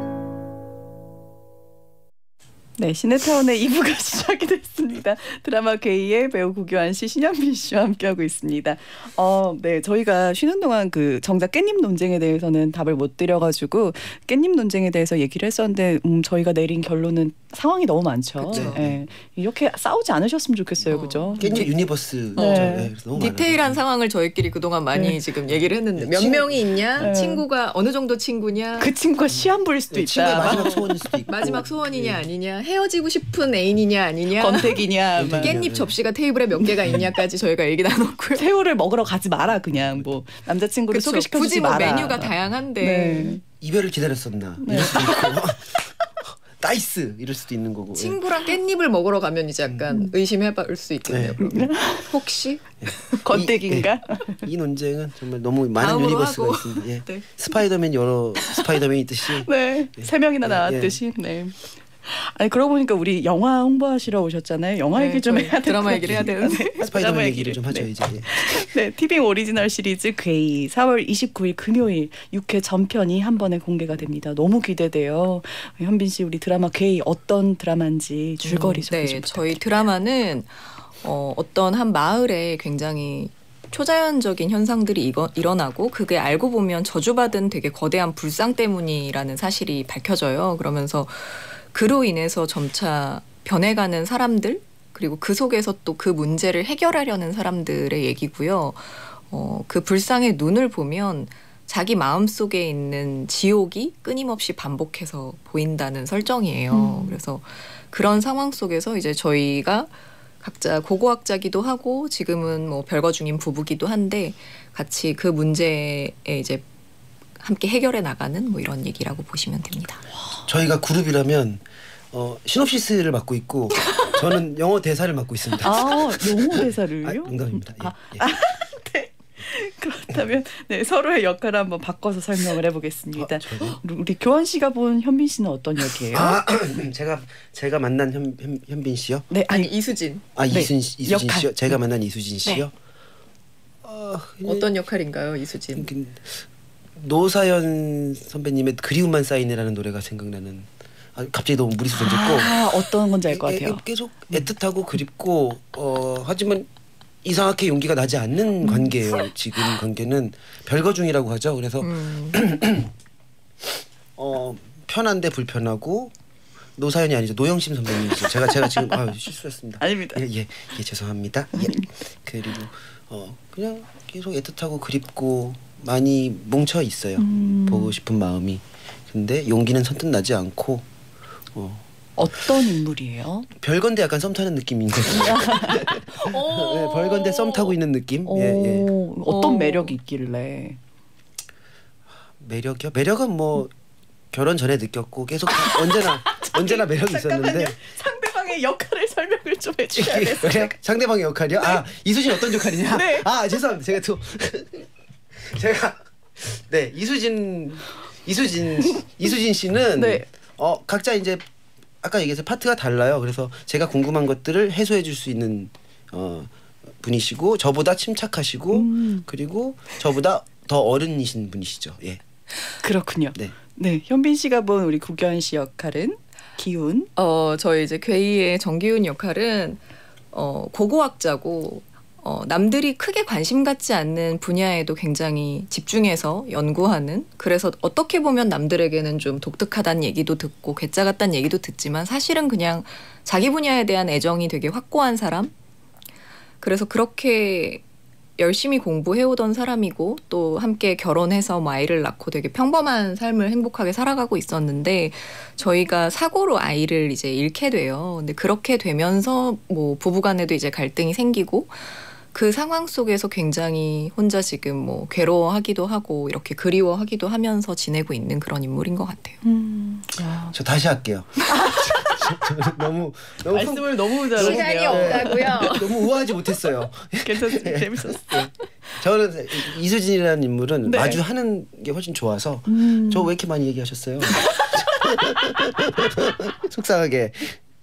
[SPEAKER 1] 네, 시네타운의 이 부가 시작이 됐습니다. 드라마 게이의 배우 구교환 씨, 신현빈 씨와 함께하고 있습니다. 어, 네, 저희가 쉬는 동안 그 정작 깻잎 논쟁에 대해서는 답을 못 드려가지고 깻잎 논쟁에 대해서 얘기를 했었는데 음, 저희가 내린 결론은 상황이 너무 많죠.
[SPEAKER 3] 그쵸.
[SPEAKER 1] 네, 이렇게 싸우지 않으셨으면 좋겠어요,
[SPEAKER 2] 어.
[SPEAKER 1] 그죠?
[SPEAKER 3] 깻잎 유니버스
[SPEAKER 1] 네.
[SPEAKER 3] 네. 그래서 너무
[SPEAKER 2] 디테일한
[SPEAKER 3] 많아요.
[SPEAKER 2] 상황을 저희끼리 그동안 많이
[SPEAKER 1] 네.
[SPEAKER 2] 지금 얘기를 했는데
[SPEAKER 3] 네,
[SPEAKER 2] 몇
[SPEAKER 3] 친구-
[SPEAKER 2] 명이 있냐,
[SPEAKER 1] 네.
[SPEAKER 2] 친구가 어느 정도 친구냐,
[SPEAKER 1] 그 친구가 시한부일 수도
[SPEAKER 3] 네, 친구의
[SPEAKER 1] 있다.
[SPEAKER 3] 마지막 소원일 수도 있고
[SPEAKER 2] 마지막 소원이냐
[SPEAKER 3] 예.
[SPEAKER 2] 아니냐, 헤어지고 싶은 애인이냐 아니냐,
[SPEAKER 1] 권태기냐, 막.
[SPEAKER 3] 깻잎
[SPEAKER 2] 깻잎 접시가 테이블에 몇 개가 있냐까지 저희가 얘기 나눴고요.
[SPEAKER 1] 새우를 먹으러 가지 마라 그냥 뭐 남자친구를
[SPEAKER 2] 그쵸.
[SPEAKER 1] 소개시켜주지
[SPEAKER 2] 굳이 뭐
[SPEAKER 1] 마라.
[SPEAKER 2] 메뉴가 다양한데
[SPEAKER 1] 네.
[SPEAKER 3] 이별을 기다렸었나
[SPEAKER 1] 네.
[SPEAKER 3] 이럴 수도 있고 따이스 이럴 수도 있는 거고 예.
[SPEAKER 2] 친구랑 깻잎을 먹으러 가면 이제 약간 의심해볼 수 있겠네요.
[SPEAKER 3] 네.
[SPEAKER 2] 그러면 혹시
[SPEAKER 1] 권태기인가?
[SPEAKER 3] 이 논쟁은 정말 너무 많은
[SPEAKER 2] 다음으로
[SPEAKER 3] 유니버스가
[SPEAKER 2] 하고.
[SPEAKER 3] 있습니다. 예.
[SPEAKER 2] 네.
[SPEAKER 3] 스파이더맨 여러 스파이더맨이 있듯이
[SPEAKER 1] 네, 세 명이나
[SPEAKER 3] 네,
[SPEAKER 1] 나왔듯이. 네. 아니 그러고 보니까 우리 영화 홍보하시러 오셨잖아요. 영화
[SPEAKER 2] 네,
[SPEAKER 1] 얘기 좀
[SPEAKER 2] 저희
[SPEAKER 1] 해야 될
[SPEAKER 2] 드라마
[SPEAKER 1] 것
[SPEAKER 2] 얘기를 해야
[SPEAKER 1] 같아요.
[SPEAKER 2] 되는데.
[SPEAKER 1] 네,
[SPEAKER 3] 스파이더맨
[SPEAKER 1] 드라마
[SPEAKER 3] 얘기를 좀 하죠
[SPEAKER 1] 네.
[SPEAKER 3] 이제. 예.
[SPEAKER 1] 네, 티빙 오리지널 시리즈 괴이 사월 이십구일 금요일 육 회 전편이 한 번에 공개가 됩니다. 너무 기대돼요. 현빈 씨 우리 드라마 괴이 어떤 드라마인지 줄거리 소개
[SPEAKER 2] 네,
[SPEAKER 1] 좀
[SPEAKER 2] 저희 드라마는 어, 어떤 한 마을에 굉장히 초자연적인 현상들이 이거, 일어나고 그게 알고 보면 저주받은 되게 거대한 불상 때문이라는 사실이 밝혀져요. 그러면서 그로 인해서 점차 변해가는 사람들 그리고 그 속에서 또 그 문제를 해결하려는 사람들의 얘기고요. 어, 그 불상의 눈을 보면 자기 마음속에 있는 지옥이 끊임없이 반복해서 보인다는 설정이에요.
[SPEAKER 1] 음.
[SPEAKER 2] 그래서 그런 상황 속에서 이제 저희가 각자 고고학자기도 하고 지금은 뭐 별거 중인 부부기도 한데 같이 그 문제에 이제 함께 해결해 나가는 뭐 이런 얘기라고 보시면 됩니다.
[SPEAKER 3] 저희가 그룹이라면 어, 시놉시스를 맡고 있고 저는 영어 대사를 맡고 있습니다.
[SPEAKER 1] 아, 영어
[SPEAKER 3] 아,
[SPEAKER 1] 대사를요?
[SPEAKER 3] 농담입니다. 예,
[SPEAKER 1] 아,
[SPEAKER 3] 예.
[SPEAKER 1] 그렇다면 네, 서로의 역할을 한번 바꿔서 설명을 해보겠습니다.
[SPEAKER 3] 어, 저요?
[SPEAKER 1] 우리 교환 씨가 본 현빈 씨는 어떤 역이에요?
[SPEAKER 3] 아, 제가 제가 만난 현, 현, 현빈 씨요?
[SPEAKER 1] 네,
[SPEAKER 2] 아니
[SPEAKER 1] 아니
[SPEAKER 2] 이수진
[SPEAKER 3] 아
[SPEAKER 1] 네,
[SPEAKER 3] 이순 씨- 이수진
[SPEAKER 1] 역할.
[SPEAKER 3] 씨요? 제가 만난 이수진 씨요?
[SPEAKER 1] 네.
[SPEAKER 3] 어,
[SPEAKER 2] 어떤 역할인가요, 이수진?
[SPEAKER 3] 그, 노사연 선배님의 그리움만 쌓이네라는 노래가 생각나는. 아, 갑자기 너무 무리수 던졌고.
[SPEAKER 1] 아, 어떤 건지 알 것
[SPEAKER 3] 애- 애-
[SPEAKER 1] 같아요.
[SPEAKER 3] 계속 애틋하고 그립고 어, 하지만 이상하게 용기가 나지
[SPEAKER 1] 음.
[SPEAKER 3] 않는 관계예요. 지금 관계는 별거 중이라고 하죠. 그래서
[SPEAKER 2] 음.
[SPEAKER 3] 어, 편한데 불편하고 노사연이 아니죠. 노영심 선배님이죠. 제가 제가 지금 아, 실수했습니다.
[SPEAKER 1] 아닙니다.
[SPEAKER 3] 예, 예, 예 죄송합니다. 예. 그리고 어, 그냥 계속 애틋하고 그립고 많이 뭉쳐 있어요.
[SPEAKER 1] 음.
[SPEAKER 3] 보고 싶은 마음이. 근데 용기는 선뜻 나지 않고 어,
[SPEAKER 1] 어떤 인물이에요?
[SPEAKER 3] 별건데 약간 썸 타는 느낌인 거죠. 네, 별건데 썸 타고 있는 느낌.
[SPEAKER 1] 오,
[SPEAKER 3] 예, 예.
[SPEAKER 1] 어떤
[SPEAKER 2] 오.
[SPEAKER 1] 매력이 있길래?
[SPEAKER 3] 매력이요? 매력은 뭐 결혼 전에 느꼈고 계속 언제나 언제나 매력이 있었는데.
[SPEAKER 1] 상대방의 역할을 설명을 좀 해주셔야
[SPEAKER 3] 이게
[SPEAKER 1] 돼서.
[SPEAKER 3] 왜요? 상대방의 역할이요? 아 이수진 어떤 역할이냐?
[SPEAKER 1] 네.
[SPEAKER 3] 아 죄송합니다. 제가 또 제가 네 이수진 이수진 이수진 씨는
[SPEAKER 1] 네.
[SPEAKER 3] 어 각자 이제 아까 얘기해서 파트가 달라요. 그래서 제가 궁금한 것들을 해소해 줄 수 있는 어 분이시고 저보다 침착하시고
[SPEAKER 1] 음.
[SPEAKER 3] 그리고 저보다 더 어른이신 분이시죠. 예.
[SPEAKER 1] 그렇군요.
[SPEAKER 3] 네.
[SPEAKER 1] 네, 현빈 씨가 본 우리 구교환 씨 역할은 기훈.
[SPEAKER 2] 어, 저희 이제 괴이의 정기훈 역할은 어, 고고학자고 어, 남들이 크게 관심 갖지 않는 분야에도 굉장히 집중해서 연구하는, 그래서 어떻게 보면 남들에게는 좀 독특하다는 얘기도 듣고 괴짜 같다는 얘기도 듣지만 사실은 그냥 자기 분야에 대한 애정이 되게 확고한 사람. 그래서 그렇게 열심히 공부해오던 사람이고 또 함께 결혼해서 뭐 아이를 낳고 되게 평범한 삶을 행복하게 살아가고 있었는데 저희가 사고로 아이를 이제 잃게 돼요. 근데 그렇게 되면서 뭐 부부간에도 이제 갈등이 생기고 그 상황 속에서 굉장히 혼자 지금 뭐 괴로워하기도 하고 이렇게 그리워하기도 하면서 지내고 있는 그런 인물인 것 같아요.
[SPEAKER 1] 음. 야.
[SPEAKER 3] 저 다시 할게요. 너무 너무
[SPEAKER 1] 말씀을 너무 잘하시네요.
[SPEAKER 2] 시간이 없다고요.
[SPEAKER 3] 너무 우아하지 못했어요.
[SPEAKER 1] 괜찮습니다. 재밌었어요.
[SPEAKER 3] 저는 이수진이라는 인물은
[SPEAKER 1] 네.
[SPEAKER 3] 마주하는 게 훨씬 좋아서
[SPEAKER 1] 음.
[SPEAKER 3] 저 왜 이렇게 많이 얘기하셨어요? 속상하게.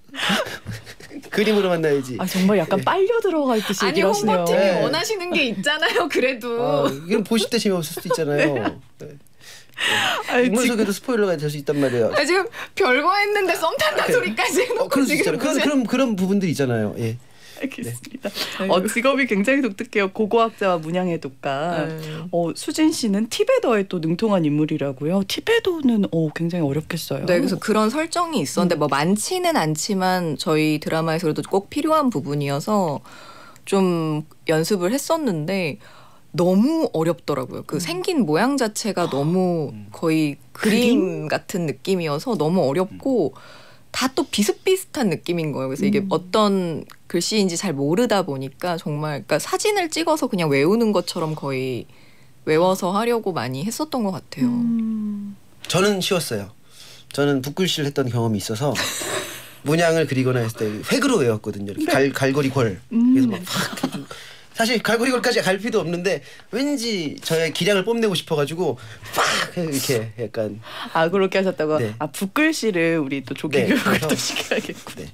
[SPEAKER 3] 그림으로 만나야지.
[SPEAKER 1] 아 정말 약간 빨려 들어가 있듯이
[SPEAKER 2] 아니
[SPEAKER 1] 얘기를 하시네요.
[SPEAKER 2] 홍보팀이
[SPEAKER 3] 네.
[SPEAKER 2] 원하시는 게 있잖아요. 그래도.
[SPEAKER 3] 아, 이건 보실 때 재미없을 수도 있잖아요. 네.
[SPEAKER 1] 아니,
[SPEAKER 3] 인물
[SPEAKER 1] 지금-
[SPEAKER 3] 소개도 스포일러가 될 수 있단 말이에요.
[SPEAKER 2] 아, 지금 별거 했는데 썸 탄다 소리까지 해놓고
[SPEAKER 3] 어, 그럴 수
[SPEAKER 2] 지금
[SPEAKER 3] 있잖아요. 그런,
[SPEAKER 2] 무슨-
[SPEAKER 3] 그런 그런 부분들 있잖아요. 예.
[SPEAKER 1] 알겠습니다. 어, 직업이 굉장히 독특해요. 고고학자와 문양의 독가.
[SPEAKER 2] 음.
[SPEAKER 1] 어, 수진 씨는 티베더에 또 능통한 인물이라고요. 티베더는 어, 굉장히 어렵겠어요.
[SPEAKER 2] 네, 그래서 그런 설정이 있었는데 뭐 많지는 않지만 저희 드라마에서도 꼭 필요한 부분이어서 좀 연습을 했었는데 너무 어렵더라고요. 그 생긴 모양 자체가 너무 거의 그림 같은 느낌이어서 너무 어렵고 다 또 비슷비슷한 느낌인 거예요. 그래서 이게
[SPEAKER 1] 음.
[SPEAKER 2] 어떤 글씨인지 잘 모르다 보니까 정말 그러니까 사진을 찍어서 그냥 외우는 것처럼 거의 외워서 하려고 많이 했었던 것 같아요.
[SPEAKER 1] 음.
[SPEAKER 3] 저는 쉬웠어요. 저는 붓글씨를 했던 경험이 있어서 문양을 그리거나 했을 때 획으로 외웠거든요. 이렇게 갈, 갈고리 골.
[SPEAKER 1] 음.
[SPEAKER 3] 그래서 막 팍. 사실 갈고리 골까지 갈 필요도 없는데 왠지 저의 기량을 뽐내고 싶어가지고 팍 이렇게 약간.
[SPEAKER 1] 아 그렇게 하셨다고.
[SPEAKER 3] 네.
[SPEAKER 1] 아 붓글씨를 우리 또 조기
[SPEAKER 3] 네,
[SPEAKER 1] 교육을
[SPEAKER 3] 그래서-
[SPEAKER 1] 또 시켜야겠고.
[SPEAKER 3] 네.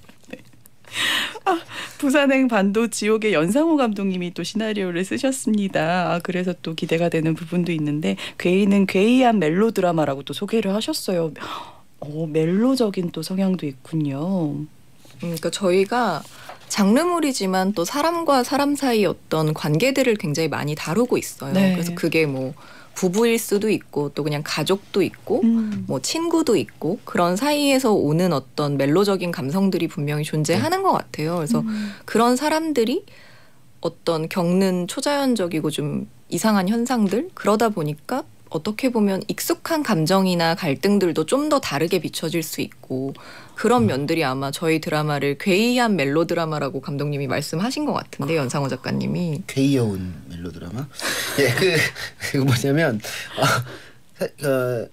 [SPEAKER 1] 아, 부산행 반도 지옥의 연상호 감독님이 또 시나리오를 쓰셨습니다. 아, 그래서 또 기대가 되는 부분도 있는데 괴이는 괴이한 멜로 드라마라고 또 소개를 하셨어요. 어, 멜로적인 또 성향도 있군요.
[SPEAKER 2] 음, 그러니까 저희가 장르물이지만 또 사람과 사람 사이 어떤 관계들을 굉장히 많이 다루고 있어요.
[SPEAKER 1] 네.
[SPEAKER 2] 그래서 그게 뭐 부부일 수도 있고 또 그냥 가족도 있고
[SPEAKER 1] 음.
[SPEAKER 2] 뭐 친구도 있고 그런 사이에서 오는 어떤 멜로적인 감성들이 분명히 존재하는 것 같아요. 그래서
[SPEAKER 1] 음.
[SPEAKER 2] 그런 사람들이 어떤 겪는 초자연적이고 좀 이상한 현상들 그러다 보니까 어떻게 보면 익숙한 감정이나 갈등들도 좀 더 다르게 비춰질 수 있고 그런 면들이 아마 저희 드라마를 괴이한 멜로 드라마라고 감독님이 말씀하신 것 같은데 연상호 작가님이
[SPEAKER 3] 괴이여운 멜로드라마. 예, 그, 그 뭐냐면 어, 어,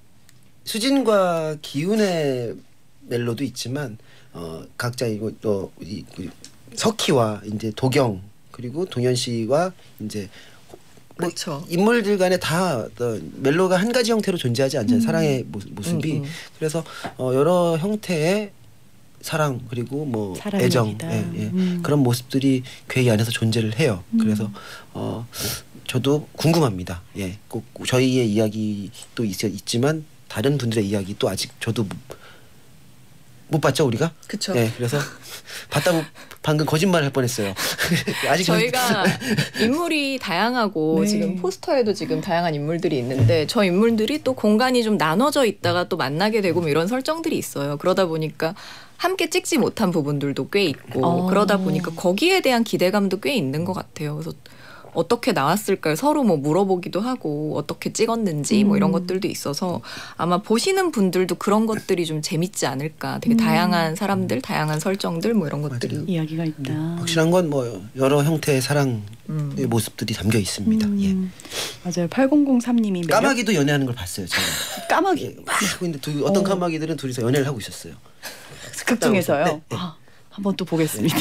[SPEAKER 3] 수진과 기훈의 멜로도 있지만 어, 각자 이거 또 이, 그, 석희와 이제 도경 그리고 동현 씨와 이제 뭐
[SPEAKER 2] 그렇죠.
[SPEAKER 3] 인물들 간에 다 어떤 멜로가 한 가지 형태로 존재하지 않잖아요.
[SPEAKER 1] 음.
[SPEAKER 3] 사랑의 모, 모습이.
[SPEAKER 2] 음, 음.
[SPEAKER 3] 그래서 어, 여러 형태의 사랑 그리고 뭐
[SPEAKER 1] 사랑의
[SPEAKER 3] 애정
[SPEAKER 1] 얘기다.
[SPEAKER 3] 예, 예.
[SPEAKER 1] 음.
[SPEAKER 3] 그런 모습들이 괴이 안에서 존재를 해요.
[SPEAKER 1] 음.
[SPEAKER 3] 그래서 어, 저도 궁금합니다. 예, 꼭 저희의 이야기도 있, 있지만 다른 분들의 이야기 또 아직 저도 못, 못 봤죠 우리가?
[SPEAKER 2] 그쵸.
[SPEAKER 3] 예, 그래서 봤다고 방금 거짓말 할 뻔했어요. 아직
[SPEAKER 2] 저희가 인물이 다양하고
[SPEAKER 1] 네.
[SPEAKER 2] 지금 포스터에도 지금 다양한 인물들이 있는데 저 인물들이 또 공간이 좀 나눠져 있다가 또 만나게 되고 뭐 이런 설정들이 있어요. 그러다 보니까 함께 찍지 못한 부분들도 꽤 있고
[SPEAKER 1] 어.
[SPEAKER 2] 그러다 보니까 거기에 대한 기대감도 꽤 있는 것 같아요. 그래서 어떻게 나왔을까요? 서로 뭐 물어보기도 하고 어떻게 찍었는지 뭐 이런
[SPEAKER 1] 음.
[SPEAKER 2] 것들도 있어서 아마 보시는 분들도 그런 것들이 좀 재밌지 않을까. 되게
[SPEAKER 1] 음.
[SPEAKER 2] 다양한 사람들, 다양한 설정들 뭐 이런 것들이.
[SPEAKER 3] 맞아요.
[SPEAKER 1] 이야기가 있다.
[SPEAKER 3] 확실한 건 뭐 여러 형태의 사랑의
[SPEAKER 2] 음.
[SPEAKER 3] 모습들이 담겨 있습니다.
[SPEAKER 1] 음,
[SPEAKER 3] 예.
[SPEAKER 1] 맞아요. 팔공공삼님이
[SPEAKER 3] 까마귀도 연애하는 걸 봤어요. 제가.
[SPEAKER 1] 까마귀
[SPEAKER 3] 예, 막 하고 있는데 두, 어떤
[SPEAKER 1] 어.
[SPEAKER 3] 까마귀들은 둘이서 연애를 하고 있었어요.
[SPEAKER 1] 극 중에서요.
[SPEAKER 3] 네, 네.
[SPEAKER 1] 아, 한번 또 보겠습니다.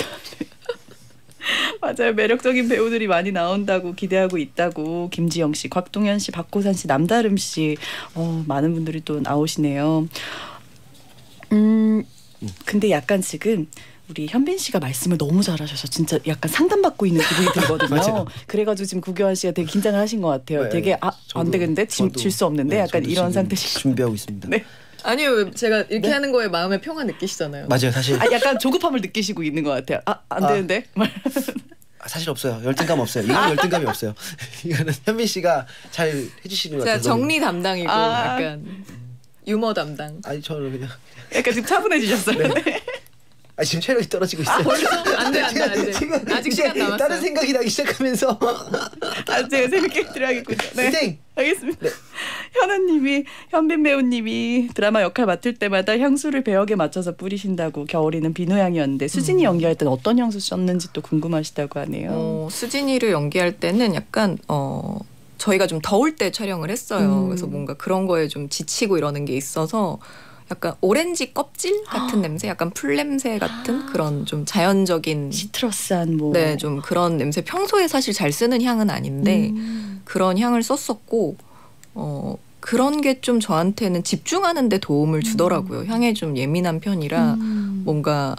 [SPEAKER 1] 맞아요. 매력적인 배우들이 많이 나온다고 기대하고 있다고 김지영 씨, 곽동현 씨, 박호산 씨, 남다름 씨 어, 많은 분들이 또 나오시네요. 음, 근데 약간 지금 우리 현빈 씨가 말씀을 너무 잘하셔서 진짜 약간 상담받고 있는 기분이 들거든요. 그래가지고 지금 구교환 씨가 되게 긴장을 하신 것 같아요.
[SPEAKER 3] 네,
[SPEAKER 1] 되게 아, 안 되겠는데 질 수 없는데
[SPEAKER 3] 네,
[SPEAKER 1] 약간 이런 상태신
[SPEAKER 3] 준비하고 있습니다.
[SPEAKER 1] 네.
[SPEAKER 2] 아니요, 제가 이렇게
[SPEAKER 1] 네?
[SPEAKER 2] 하는 거에 마음의 평화 느끼시잖아요.
[SPEAKER 3] 맞아요, 사실.
[SPEAKER 1] 아, 약간 조급함을 느끼시고 있는 것 같아요. 아, 안
[SPEAKER 3] 아.
[SPEAKER 1] 되는데.
[SPEAKER 3] 아, 사실 없어요. 열등감 없어요. 이건 열등감이 없어요. 이거는 현민 씨가 잘 해주시는 것
[SPEAKER 2] 제가
[SPEAKER 3] 같아서.
[SPEAKER 2] 정리 담당이고
[SPEAKER 1] 아.
[SPEAKER 2] 약간 유머 담당.
[SPEAKER 3] 아니 저는 그냥.
[SPEAKER 1] 약간 지금 차분해지셨어요. 네.
[SPEAKER 3] 아 지금 체력이 떨어지고 있어요.
[SPEAKER 2] 안돼 안돼 안돼.
[SPEAKER 3] 지금
[SPEAKER 2] 아직
[SPEAKER 3] 이제
[SPEAKER 2] 시간 남았어요.
[SPEAKER 3] 다른 생각이 나기 시작하면서.
[SPEAKER 1] 아, 제가 재밌게 들어야겠군요. 네.
[SPEAKER 3] 땡.
[SPEAKER 1] 알겠습니다.
[SPEAKER 3] 네.
[SPEAKER 1] 현우님이 현빈 배우님이 드라마 역할 맡을 때마다 향수를 배역에 맞춰서 뿌리신다고 겨울이는 비누향이었는데 수진이 연기할 때는 어떤 향수 썼는지 또 궁금하시다고 하네요.
[SPEAKER 2] 어, 수진이를 연기할 때는 약간 어 저희가 좀 더울 때 촬영을 했어요.
[SPEAKER 1] 음.
[SPEAKER 2] 그래서 뭔가 그런 거에 좀 지치고 이러는 게 있어서 약간 오렌지 껍질 같은 냄새, 약간 풀 냄새 같은 그런 좀 자연적인
[SPEAKER 1] 시트러스한 뭐.
[SPEAKER 2] 네, 좀 그런 냄새. 평소에 사실 잘 쓰는 향은 아닌데
[SPEAKER 1] 음.
[SPEAKER 2] 그런 향을 썼었고 어 그런 게 좀 저한테는 집중하는 데 도움을 주더라고요. 향에 좀 예민한 편이라
[SPEAKER 1] 음.
[SPEAKER 2] 뭔가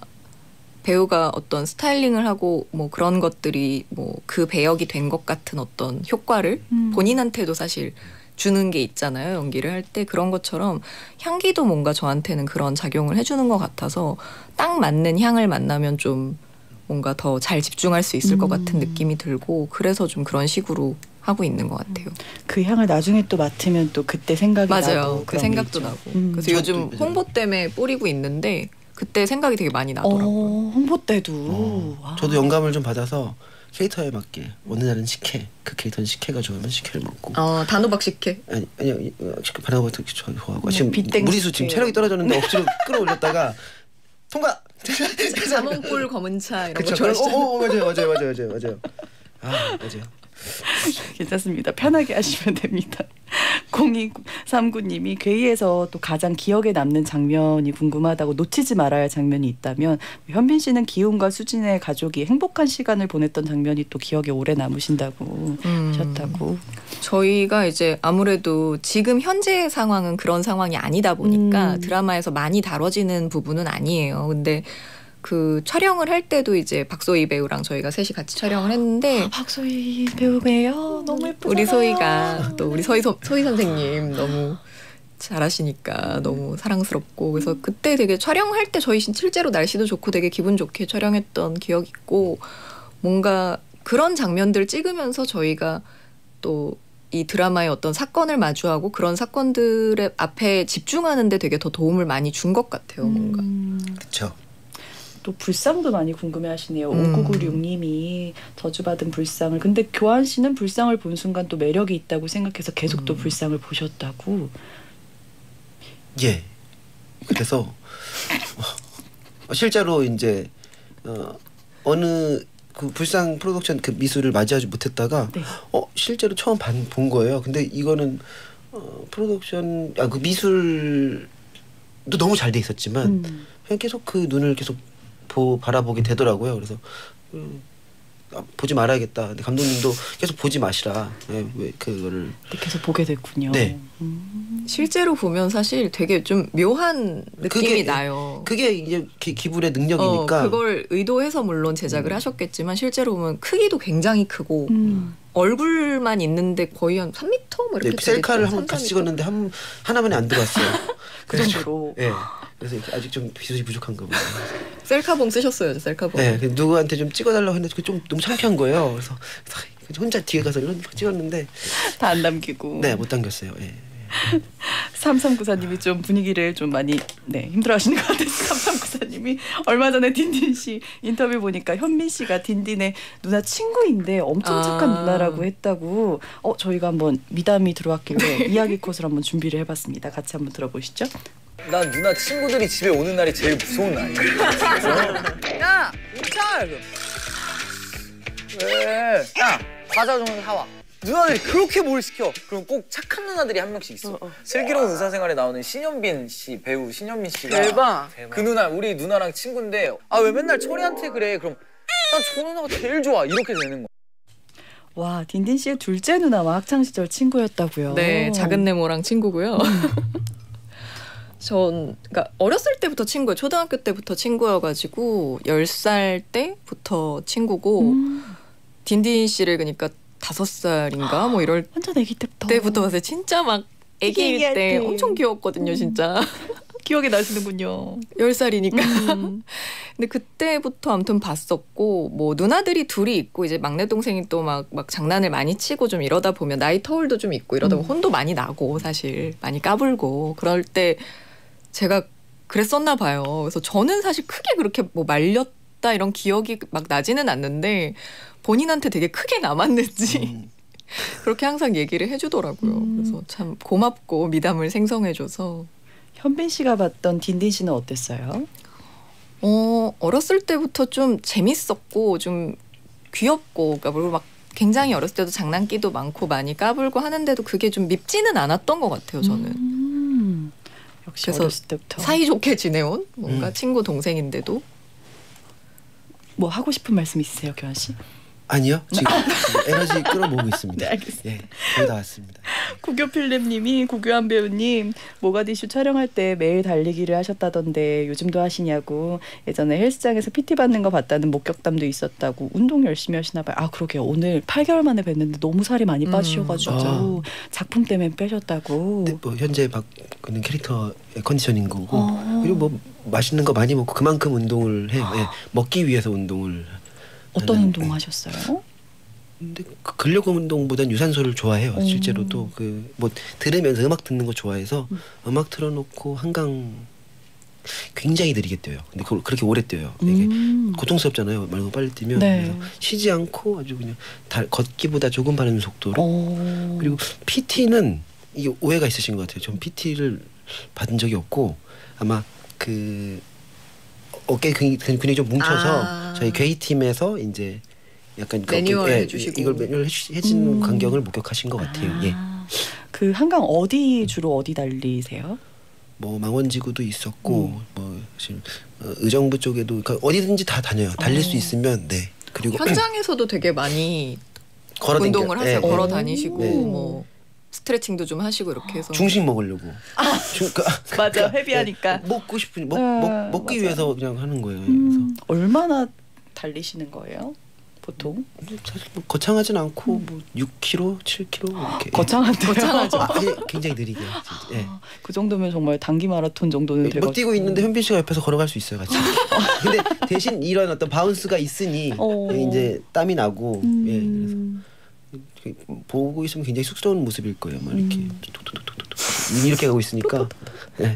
[SPEAKER 2] 배우가 어떤 스타일링을 하고 뭐 그런 것들이 뭐 그 배역이 된 것 같은 어떤 효과를
[SPEAKER 1] 음.
[SPEAKER 2] 본인한테도 사실 주는 게 있잖아요. 연기를 할 때 그런 것처럼 향기도 뭔가 저한테는 그런 작용을 해주는 것 같아서 딱 맞는 향을 만나면 좀 뭔가 더 잘 집중할 수 있을 것 같은
[SPEAKER 1] 음.
[SPEAKER 2] 느낌이 들고 그래서 좀 그런 식으로 하고 있는 것 같아요.
[SPEAKER 1] 그 향을 나중에 또 맡으면 또 그때 생각이
[SPEAKER 2] 맞아요.
[SPEAKER 1] 나고
[SPEAKER 2] 그
[SPEAKER 1] 그런 게
[SPEAKER 2] 생각도
[SPEAKER 1] 있죠.
[SPEAKER 2] 나고.
[SPEAKER 1] 음.
[SPEAKER 2] 그래서
[SPEAKER 3] 저도
[SPEAKER 2] 요즘
[SPEAKER 3] 맞아요.
[SPEAKER 2] 홍보 때문에 뿌리고 있는데 그때 생각이 되게 많이 나더라고요.
[SPEAKER 1] 어, 홍보 때도.
[SPEAKER 3] 어,
[SPEAKER 1] 와.
[SPEAKER 3] 저도 영감을 좀 받아서 캐릭터에 맞게 어느 날은 식혜, 그 캐릭터는 식혜가 좋으면 식혜를 먹고.
[SPEAKER 2] 어, 단호박 식혜.
[SPEAKER 3] 아니 아니요 바나나버터 좋아하고
[SPEAKER 1] 뭐
[SPEAKER 3] 지금
[SPEAKER 1] 빗땡
[SPEAKER 3] 무리수 지금
[SPEAKER 1] 식혜.
[SPEAKER 3] 체력이 떨어졌는데 억지로 끌어올렸다가 통과.
[SPEAKER 2] 자몽꿀 검은 차 이런 거
[SPEAKER 3] 그쵸.
[SPEAKER 2] 좋아하시죠?
[SPEAKER 3] 어, 어, 맞아요, 맞아요, 맞아요, 맞아요, 맞아요. 아, 맞아요.
[SPEAKER 1] 괜찮습니다. 편하게 하시면 됩니다. 공이삼구님이 괴이에서 또 가장 기억에 남는 장면이 궁금하다고 놓치지 말아야 할 장면이 있다면 현빈 씨는 기훈과 수진의 가족이 행복한 시간을 보냈던 장면이 또 기억에 오래 남으신다고
[SPEAKER 2] 음.
[SPEAKER 1] 하셨다고.
[SPEAKER 2] 저희가 이제 아무래도 지금 현재 상황은 그런 상황이 아니다 보니까
[SPEAKER 1] 음.
[SPEAKER 2] 드라마에서 많이 다뤄지는 부분은 아니에요. 근데 그 촬영을 할 때도 이제 박소희 배우랑 저희가 셋이 같이 촬영을 했는데
[SPEAKER 1] 박소희 배우예요. 너무 예쁘잖아요.
[SPEAKER 2] 우리 소희가 또 우리 서희, 서, 소희 선생님 너무 잘하시니까 너무 사랑스럽고 그래서 그때 되게 촬영할 때 저희 실제로 날씨도 좋고 되게 기분 좋게 촬영했던 기억이 있고 뭔가 그런 장면들 찍으면서 저희가 또 이 드라마의 어떤 사건을 마주하고 그런 사건들의 앞에 집중하는 데 되게 더 도움을 많이 준 것 같아요. 뭔가.
[SPEAKER 1] 음.
[SPEAKER 3] 그렇죠.
[SPEAKER 1] 또 불상도 많이 궁금해하시네요.
[SPEAKER 2] 음.
[SPEAKER 1] 오구구육님이 저주받은 불상을. 근데 교환 씨는 불상을 본 순간 또 매력이 있다고 생각해서 계속 또
[SPEAKER 2] 음.
[SPEAKER 1] 불상을 보셨다고.
[SPEAKER 3] 예. 그래서 어, 실제로 이제 어, 어느 그 불상 프로덕션 그 미술을 맞이하지 못했다가
[SPEAKER 1] 네.
[SPEAKER 3] 어 실제로 처음 반, 본 거예요. 근데 이거는 어, 프로덕션 아 그 미술도 너무 잘 돼 있었지만
[SPEAKER 1] 음.
[SPEAKER 3] 그냥 계속 그 눈을 계속 보 바라보게 되더라고요. 그래서 음, 아, 보지 말아야겠다. 근데 감독님도 계속 보지 마시라. 네, 왜 그거를
[SPEAKER 1] 계속 보게 됐군요.
[SPEAKER 3] 네.
[SPEAKER 1] 음.
[SPEAKER 2] 실제로 보면 사실 되게 좀 묘한 느낌이
[SPEAKER 3] 그게-
[SPEAKER 2] 나요.
[SPEAKER 3] 그게 이제 기, 기불의 능력이니까.
[SPEAKER 2] 어, 그걸 의도해서 물론 제작을
[SPEAKER 3] 음.
[SPEAKER 2] 하셨겠지만 실제로 보면 크기도 굉장히 크고
[SPEAKER 1] 음.
[SPEAKER 2] 얼굴만 있는데 거의 한 삼 미터 뭐 이렇게
[SPEAKER 3] 네, 셀카를
[SPEAKER 2] 되겠죠?
[SPEAKER 3] 한번 같이
[SPEAKER 2] 삼, 사 미터.
[SPEAKER 3] 찍었는데 한 하나만에 안 들어갔어요.
[SPEAKER 1] 그 정도로.
[SPEAKER 3] 예. 그래서 이렇게 아직 좀 비수이 부족한가 봐요.
[SPEAKER 2] 셀카봉 쓰셨어요, 셀카봉.
[SPEAKER 3] 네, 그 누구한테 좀 찍어달라고 했는데 그게 좀 너무 창피한 거예요. 그래서 혼자 뒤에 가서 이런 거 찍었는데
[SPEAKER 1] 다 안 남기고.
[SPEAKER 3] 네, 못 당겼어요. 예.
[SPEAKER 1] 삼삼구사님이 좀 분위기를 좀 많이 네 힘들어하시는 것 같아서 삼삼구사님이 얼마 전에 딘딘 씨 인터뷰 보니까 현민 씨가 딘딘의 누나 친구인데 엄청
[SPEAKER 2] 아.
[SPEAKER 1] 착한 누나라고 했다고. 어 저희가 한번 미담이 들어왔길래 이야기 컷을 한번 준비를 해봤습니다. 같이 한번 들어보시죠.
[SPEAKER 6] 난 누나 친구들이 집에 오는 날이 제일 무서운 날이야. 야, 우차! 왜? 야, 과자 좀 사와. 누나들이 그렇게 뭘 시켜? 그럼 꼭 착한 누나들이 한 명씩 있어. 슬기로운 의사생활에 나오는 신현빈 씨, 배우 신현빈 씨가
[SPEAKER 7] 대박.
[SPEAKER 6] 그 누나, 우리 누나랑 친구인데 아 왜 맨날 철이한테 그래? 그럼 난 저 누나가 제일 좋아. 이렇게 되는 거야.
[SPEAKER 1] 와 딘딘 씨의 둘째 누나와 학창 시절 친구였다고요.
[SPEAKER 2] 네, 작은 네모랑 친구고요. 전 그러니까 어렸을 때부터 친구예요. 초등학교 때부터 친구여가지고 열 살 때부터 친구고
[SPEAKER 1] 음.
[SPEAKER 2] 딘딘 씨를 그러니까 다섯 살인가 뭐 이럴
[SPEAKER 1] 완전 아기 때부터.
[SPEAKER 2] 때부터 봤어요. 진짜 막 아기일
[SPEAKER 1] 애기할
[SPEAKER 2] 때
[SPEAKER 1] 때.
[SPEAKER 2] 엄청 귀여웠거든요. 진짜
[SPEAKER 1] 기억이 나시는군요.
[SPEAKER 2] 열 살이니까.
[SPEAKER 1] 음.
[SPEAKER 2] 근데 그때부터 아무튼 봤었고 뭐 누나들이 둘이 있고 이제 막내 동생이 또 막 막 장난을 많이 치고 좀 이러다 보면 나이 터울도 좀 있고 이러다 보면
[SPEAKER 1] 음.
[SPEAKER 2] 혼도 많이 나고 사실 많이 까불고 그럴 때 제가 그랬었나 봐요. 그래서 저는 사실 크게 그렇게 뭐 말렸다 이런 기억이 막 나지는 않는데 본인한테 되게 크게 남았는지
[SPEAKER 3] 음.
[SPEAKER 2] 그렇게 항상 얘기를 해주더라고요.
[SPEAKER 1] 음.
[SPEAKER 2] 그래서 참 고맙고 미담을 생성해줘서
[SPEAKER 1] 현빈 씨가 봤던 딘딘 씨는 어땠어요?
[SPEAKER 2] 어, 어렸을 때부터 좀 재밌었고 좀 귀엽고 그러니까 그리고 막 굉장히 어렸을 때도 장난기도 많고 많이 까불고 하는데도 그게 좀 밉지는 않았던 것 같아요. 저는.
[SPEAKER 1] 음. 역시
[SPEAKER 2] 그래서
[SPEAKER 1] 어렸을 때부터
[SPEAKER 2] 사이좋게 지내온 뭔가
[SPEAKER 3] 음.
[SPEAKER 2] 친구 동생인데도
[SPEAKER 1] 뭐 하고 싶은 말씀 있으세요, 교환 씨?
[SPEAKER 3] 아니요. 지금, 지금 에너지 끌어모으고 있습니다.
[SPEAKER 1] 네, 알겠습니다.
[SPEAKER 3] 예, 거의 다 왔습니다.
[SPEAKER 1] 구교필름님이 구교한 배우님 모가디슈 촬영할 때 매일 달리기를 하셨다던데 요즘도 하시냐고. 예전에 헬스장에서 피티 받는 거 봤다는 목격담도 있었다고. 운동 열심히 하시나 봐요. 아 그러게요. 오늘 팔 개월 만에 뵀는데 너무 살이 많이
[SPEAKER 2] 음.
[SPEAKER 1] 빠지셔가지고
[SPEAKER 3] 아.
[SPEAKER 1] 작품 때문에 빼셨다고.
[SPEAKER 3] 근데 뭐 현재 바꾸는 캐릭터의 컨디셔닝 거고
[SPEAKER 1] 어.
[SPEAKER 3] 그리고 뭐 맛있는 거 많이 먹고 그만큼 운동을 해요. 예, 먹기 위해서 운동을.
[SPEAKER 1] 어떤
[SPEAKER 3] 하는,
[SPEAKER 1] 운동
[SPEAKER 3] 예.
[SPEAKER 1] 하셨어요?
[SPEAKER 3] 근데 그 근력 운동보다는 유산소를 좋아해요.
[SPEAKER 1] 음.
[SPEAKER 3] 실제로도 그 뭐 들으면서 음악 듣는 거 좋아해서
[SPEAKER 1] 음.
[SPEAKER 3] 음악 틀어놓고 한강 굉장히 느리게 뛰어요. 근데 그걸 그렇게 오래 뛰어요. 이게
[SPEAKER 1] 음.
[SPEAKER 3] 고통스럽잖아요. 말고 빨리 뛰면
[SPEAKER 1] 네.
[SPEAKER 3] 그래서 쉬지 않고 아주 그냥 달, 걷기보다 조금 빠른 속도로.
[SPEAKER 1] 어.
[SPEAKER 3] 그리고 피티는 이게 오해가 있으신 것 같아요. 전 피티를 받은 적이 없고 아마 그 어깨 근육, 근육이 좀 뭉쳐서
[SPEAKER 2] 아.
[SPEAKER 3] 저희 궤이 팀에서 이제 약간 그
[SPEAKER 2] 매뉴얼
[SPEAKER 3] 어깨- 예,
[SPEAKER 2] 해주시고.
[SPEAKER 3] 이걸 매뉴얼 해주- 해주는
[SPEAKER 1] 음.
[SPEAKER 3] 광경을 목격하신 것 같아요. 예.
[SPEAKER 1] 아. 그 한강 어디 주로 어디 달리세요?
[SPEAKER 3] 뭐 망원지구도 있었고
[SPEAKER 1] 음.
[SPEAKER 3] 뭐 지금 어, 의정부 쪽에도 그러니까 어디든지 다 다녀요. 달릴
[SPEAKER 1] 어.
[SPEAKER 3] 수 있으면 네. 그리고
[SPEAKER 2] 현장에서도 되게 많이
[SPEAKER 3] 걸어 다녀-
[SPEAKER 2] 운동을 하세요.
[SPEAKER 3] 예,
[SPEAKER 2] 걸어
[SPEAKER 3] 예.
[SPEAKER 2] 다니시고
[SPEAKER 3] 네.
[SPEAKER 2] 뭐 스트레칭도 좀 하시고 이렇게 해서
[SPEAKER 3] 중식 먹으려고. 중, 그,
[SPEAKER 1] 맞아,
[SPEAKER 3] 그,
[SPEAKER 1] 헤비하니까.
[SPEAKER 3] 예, 먹고 싶으니 먹,
[SPEAKER 1] 어,
[SPEAKER 3] 먹, 먹기
[SPEAKER 1] 맞아요.
[SPEAKER 3] 위해서 그냥 하는 거예요.
[SPEAKER 1] 음, 얼마나 달리시는 거예요? 보통?
[SPEAKER 3] 그래서 사실 뭐 거창하진 않고 뭐 육 킬로미터, 칠 킬로미터 이렇게.
[SPEAKER 1] 거창한데요?
[SPEAKER 2] 거창하죠.
[SPEAKER 3] 아, 아니, 굉장히 느리게. 진짜. 예.
[SPEAKER 1] 그 정도면 정말 단기 마라톤 정도는 될
[SPEAKER 3] 못
[SPEAKER 1] 것
[SPEAKER 3] 뛰고
[SPEAKER 1] 같아요.
[SPEAKER 3] 있는데 현빈 씨가 옆에서 걸어갈 수 있어요, 같이. 근데 대신 이런 어떤 바운스가 있으니
[SPEAKER 1] 어.
[SPEAKER 3] 이제 땀이 나고 예, 그래서
[SPEAKER 1] 음.
[SPEAKER 3] 보고 있으면 굉장히 쑥스러운 모습일 거예요. 막 이렇게
[SPEAKER 1] 음.
[SPEAKER 3] 톡톡톡톡톡 이렇게 가고 있으니까. 예.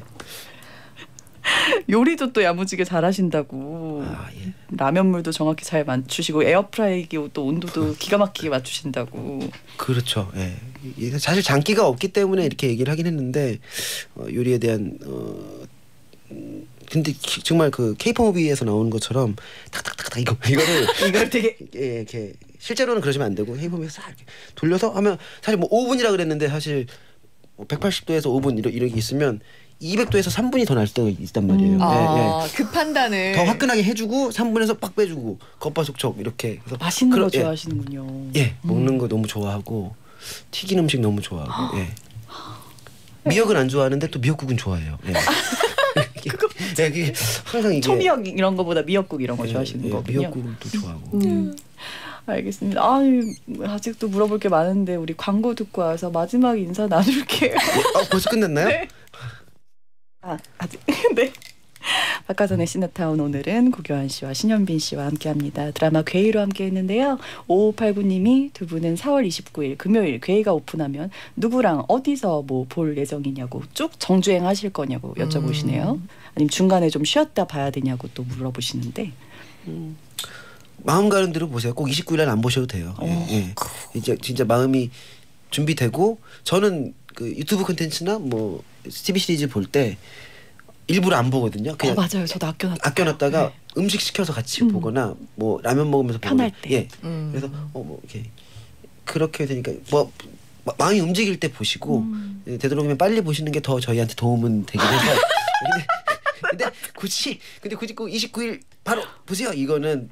[SPEAKER 1] 요리도 또 야무지게 잘하신다고.
[SPEAKER 3] 아 예.
[SPEAKER 1] 라면물도 정확히 잘 맞추시고 에어프라이기 또 온도도 기가 막히게 맞추신다고.
[SPEAKER 3] 그렇죠. 예. 이게 사실 장기가 없기 때문에 이렇게 얘기를 하긴 했는데 어, 요리에 대한 어, 음, 근데 기- 정말 그 케이팝 무비에서 나오는 것처럼 탁탁탁탁 이거 이거를
[SPEAKER 1] 이걸 되게
[SPEAKER 3] 예, 이렇게 실제로는 그러시면 안 되고 케이팝에서 싹 이렇게 돌려서 하면 사실 뭐 오 분이라 그랬는데 사실 뭐 백팔십 도에서 오 분 이러, 이렇게 있으면 이백 도에서 삼 분이 더 날 때가 있단 말이에요.
[SPEAKER 1] 음.
[SPEAKER 3] 예,
[SPEAKER 2] 아, 그 판단을
[SPEAKER 3] 예. 더 화끈하게 해주고 삼 분에서 빡 빼주고 겉바속촉 이렇게 그래서
[SPEAKER 1] 맛있는
[SPEAKER 3] 그러-
[SPEAKER 1] 거
[SPEAKER 3] 예.
[SPEAKER 1] 좋아하시는군요.
[SPEAKER 3] 예,
[SPEAKER 1] 음.
[SPEAKER 3] 먹는 거 너무 좋아하고 튀긴 음식 너무 좋아하고 예. 미역은 안 좋아하는데 또 미역국은 좋아해요. 예. 그거 예, 이게 항상 이게
[SPEAKER 1] 초미역 이런 거보다 미역국 이런 거
[SPEAKER 3] 예,
[SPEAKER 1] 좋아하시는
[SPEAKER 3] 예,
[SPEAKER 1] 거군요.
[SPEAKER 3] 미역국을 또 좋아하고.
[SPEAKER 1] 음. 알겠습니다. 아, 아직도 물어볼 게 많은데 우리 광고 듣고 와서 마지막 인사 나눌게요.
[SPEAKER 3] 아, 벌써 끝났나요?
[SPEAKER 1] 네. 아, 아직 네. 박하선의 시네타운 오늘은 구교환 씨와 신현빈 씨와 함께합니다. 드라마 괴이로 함께했는데요. 오오팔구 님이 두 분은 사월 이십구일 금요일 괴이가 오픈하면 누구랑 어디서 뭐 볼 예정이냐고 쭉 정주행 하실 거냐고 여쭤보시네요.
[SPEAKER 2] 음.
[SPEAKER 1] 아니면 중간에 좀 쉬었다 봐야 되냐고 또 물어보시는데.
[SPEAKER 3] 음, 마음 가는 대로 보세요. 꼭 이십구일날 안 보셔도 돼요. 예,
[SPEAKER 1] 어.
[SPEAKER 3] 예. 이제 진짜 마음이 준비되고 저는 그 유튜브 콘텐츠나 뭐 티비 시리즈 볼 때 일부러 안 보거든요.
[SPEAKER 1] 어,
[SPEAKER 3] 그냥
[SPEAKER 1] 맞아요. 저도 아껴놨.
[SPEAKER 3] 아껴놨다가
[SPEAKER 1] 네.
[SPEAKER 3] 음식 시켜서 같이
[SPEAKER 1] 음.
[SPEAKER 3] 보거나 뭐 라면 먹으면서
[SPEAKER 1] 편할
[SPEAKER 3] 보거나.
[SPEAKER 1] 때.
[SPEAKER 3] 예.
[SPEAKER 2] 음.
[SPEAKER 3] 그래서 어 뭐 이렇게 그렇게 되니까 뭐 마- 마음이 움직일 때 보시고
[SPEAKER 1] 음.
[SPEAKER 3] 예, 되도록이면 빨리 보시는 게 더 저희한테 도움은 되긴 해서 근데, 근데 굳이 근데 굳이 꼭 이십구일 바로 보세요. 이거는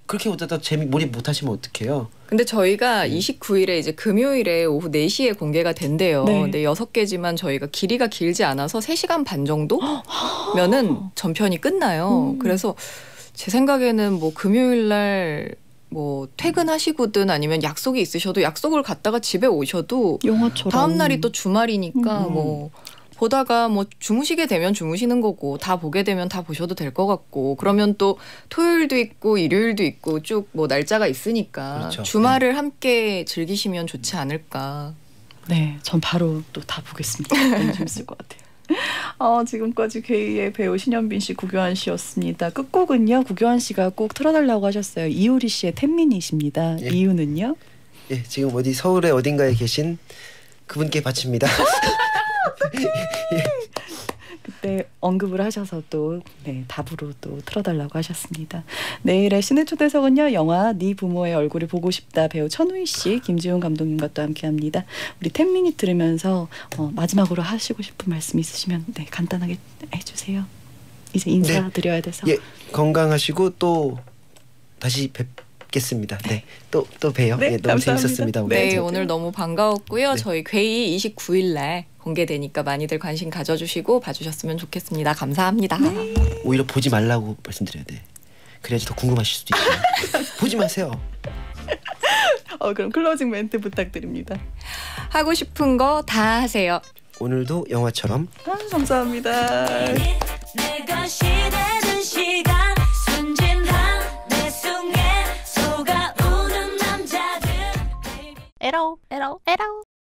[SPEAKER 3] 그렇게 보다 재미 몰입 못 하시면 어떡해요?
[SPEAKER 2] 근데 저희가
[SPEAKER 3] 음.
[SPEAKER 2] 이십구 일에 이제 금요일에 오후 네 시에 공개가 된대요.
[SPEAKER 1] 네.
[SPEAKER 2] 근데 여섯 개지만 저희가 길이가 길지 않아서 세 시간 반 정도면은 전편이 끝나요.
[SPEAKER 1] 음.
[SPEAKER 2] 그래서 제 생각에는 뭐 금요일 날 뭐 퇴근하시고든 아니면 약속이 있으셔도 약속을 갔다가 집에 오셔도
[SPEAKER 1] 영화처럼.
[SPEAKER 2] 다음 날이 또 주말이니까
[SPEAKER 1] 음.
[SPEAKER 2] 뭐 보다가 뭐 주무시게 되면 주무시는 거고 다 보게 되면 다 보셔도 될 것 같고 그러면 또 토요일도 있고 일요일도 있고 쭉 뭐 날짜가 있으니까
[SPEAKER 3] 그렇죠.
[SPEAKER 2] 주말을 네. 함께 즐기시면 좋지 않을까.
[SPEAKER 1] 네, 전 바로 또 다 보겠습니다. 너무 재밌을 것 같아요. 어, 지금까지 괴이의 배우 신현빈 씨, 구교환 씨였습니다. 끝곡은요, 구교환 씨가 꼭 틀어달라고 하셨어요. 이효리 씨의 텐미닛입니다.
[SPEAKER 3] 예.
[SPEAKER 1] 이유는요?
[SPEAKER 3] 예, 지금 어디 서울의 어딘가에 계신 그분께 바칩니다.
[SPEAKER 1] 그때 언급을 하셔서 또 네, 답으로 또 틀어달라고 하셨습니다. 내일의 신의 초대석은요, 영화 네 부모의 얼굴을 보고 싶다 배우 천우희 씨, 김지훈 감독님과 또 함께합니다. 우리 텐 미닛 들으면서 어, 마지막으로 하시고 싶은 말씀 있으시면 네, 간단하게 해주세요. 이제 인사드려야 돼서.
[SPEAKER 3] 예, 건강하시고 또 다시 뵙겠습니다. 네, 또 또 봬요.
[SPEAKER 1] 네,
[SPEAKER 3] 예, 너무
[SPEAKER 1] 감사합니다.
[SPEAKER 3] 재밌었습니다. 오늘.
[SPEAKER 2] 네,
[SPEAKER 1] 저도요.
[SPEAKER 2] 오늘 너무 반가웠고요.
[SPEAKER 3] 네.
[SPEAKER 2] 저희 괴이 이십구 일 날 공개되니까 많이들 관심 가져주시고 봐주셨으면 좋겠습니다. 감사합니다.
[SPEAKER 3] 오히려 보지 말라고 말씀드려야 돼. 그래야지 더 궁금하실 수도 있어요. 보지 마세요.
[SPEAKER 1] 어, 그럼 클로징 멘트 부탁드립니다.
[SPEAKER 2] 하고 싶은 거 다 하세요.
[SPEAKER 3] 오늘도 영화처럼
[SPEAKER 1] 아, 감사합니다.
[SPEAKER 7] 내가 시대는 시간 순진한 내 속에 속아오는 남자들 에러 에러 에러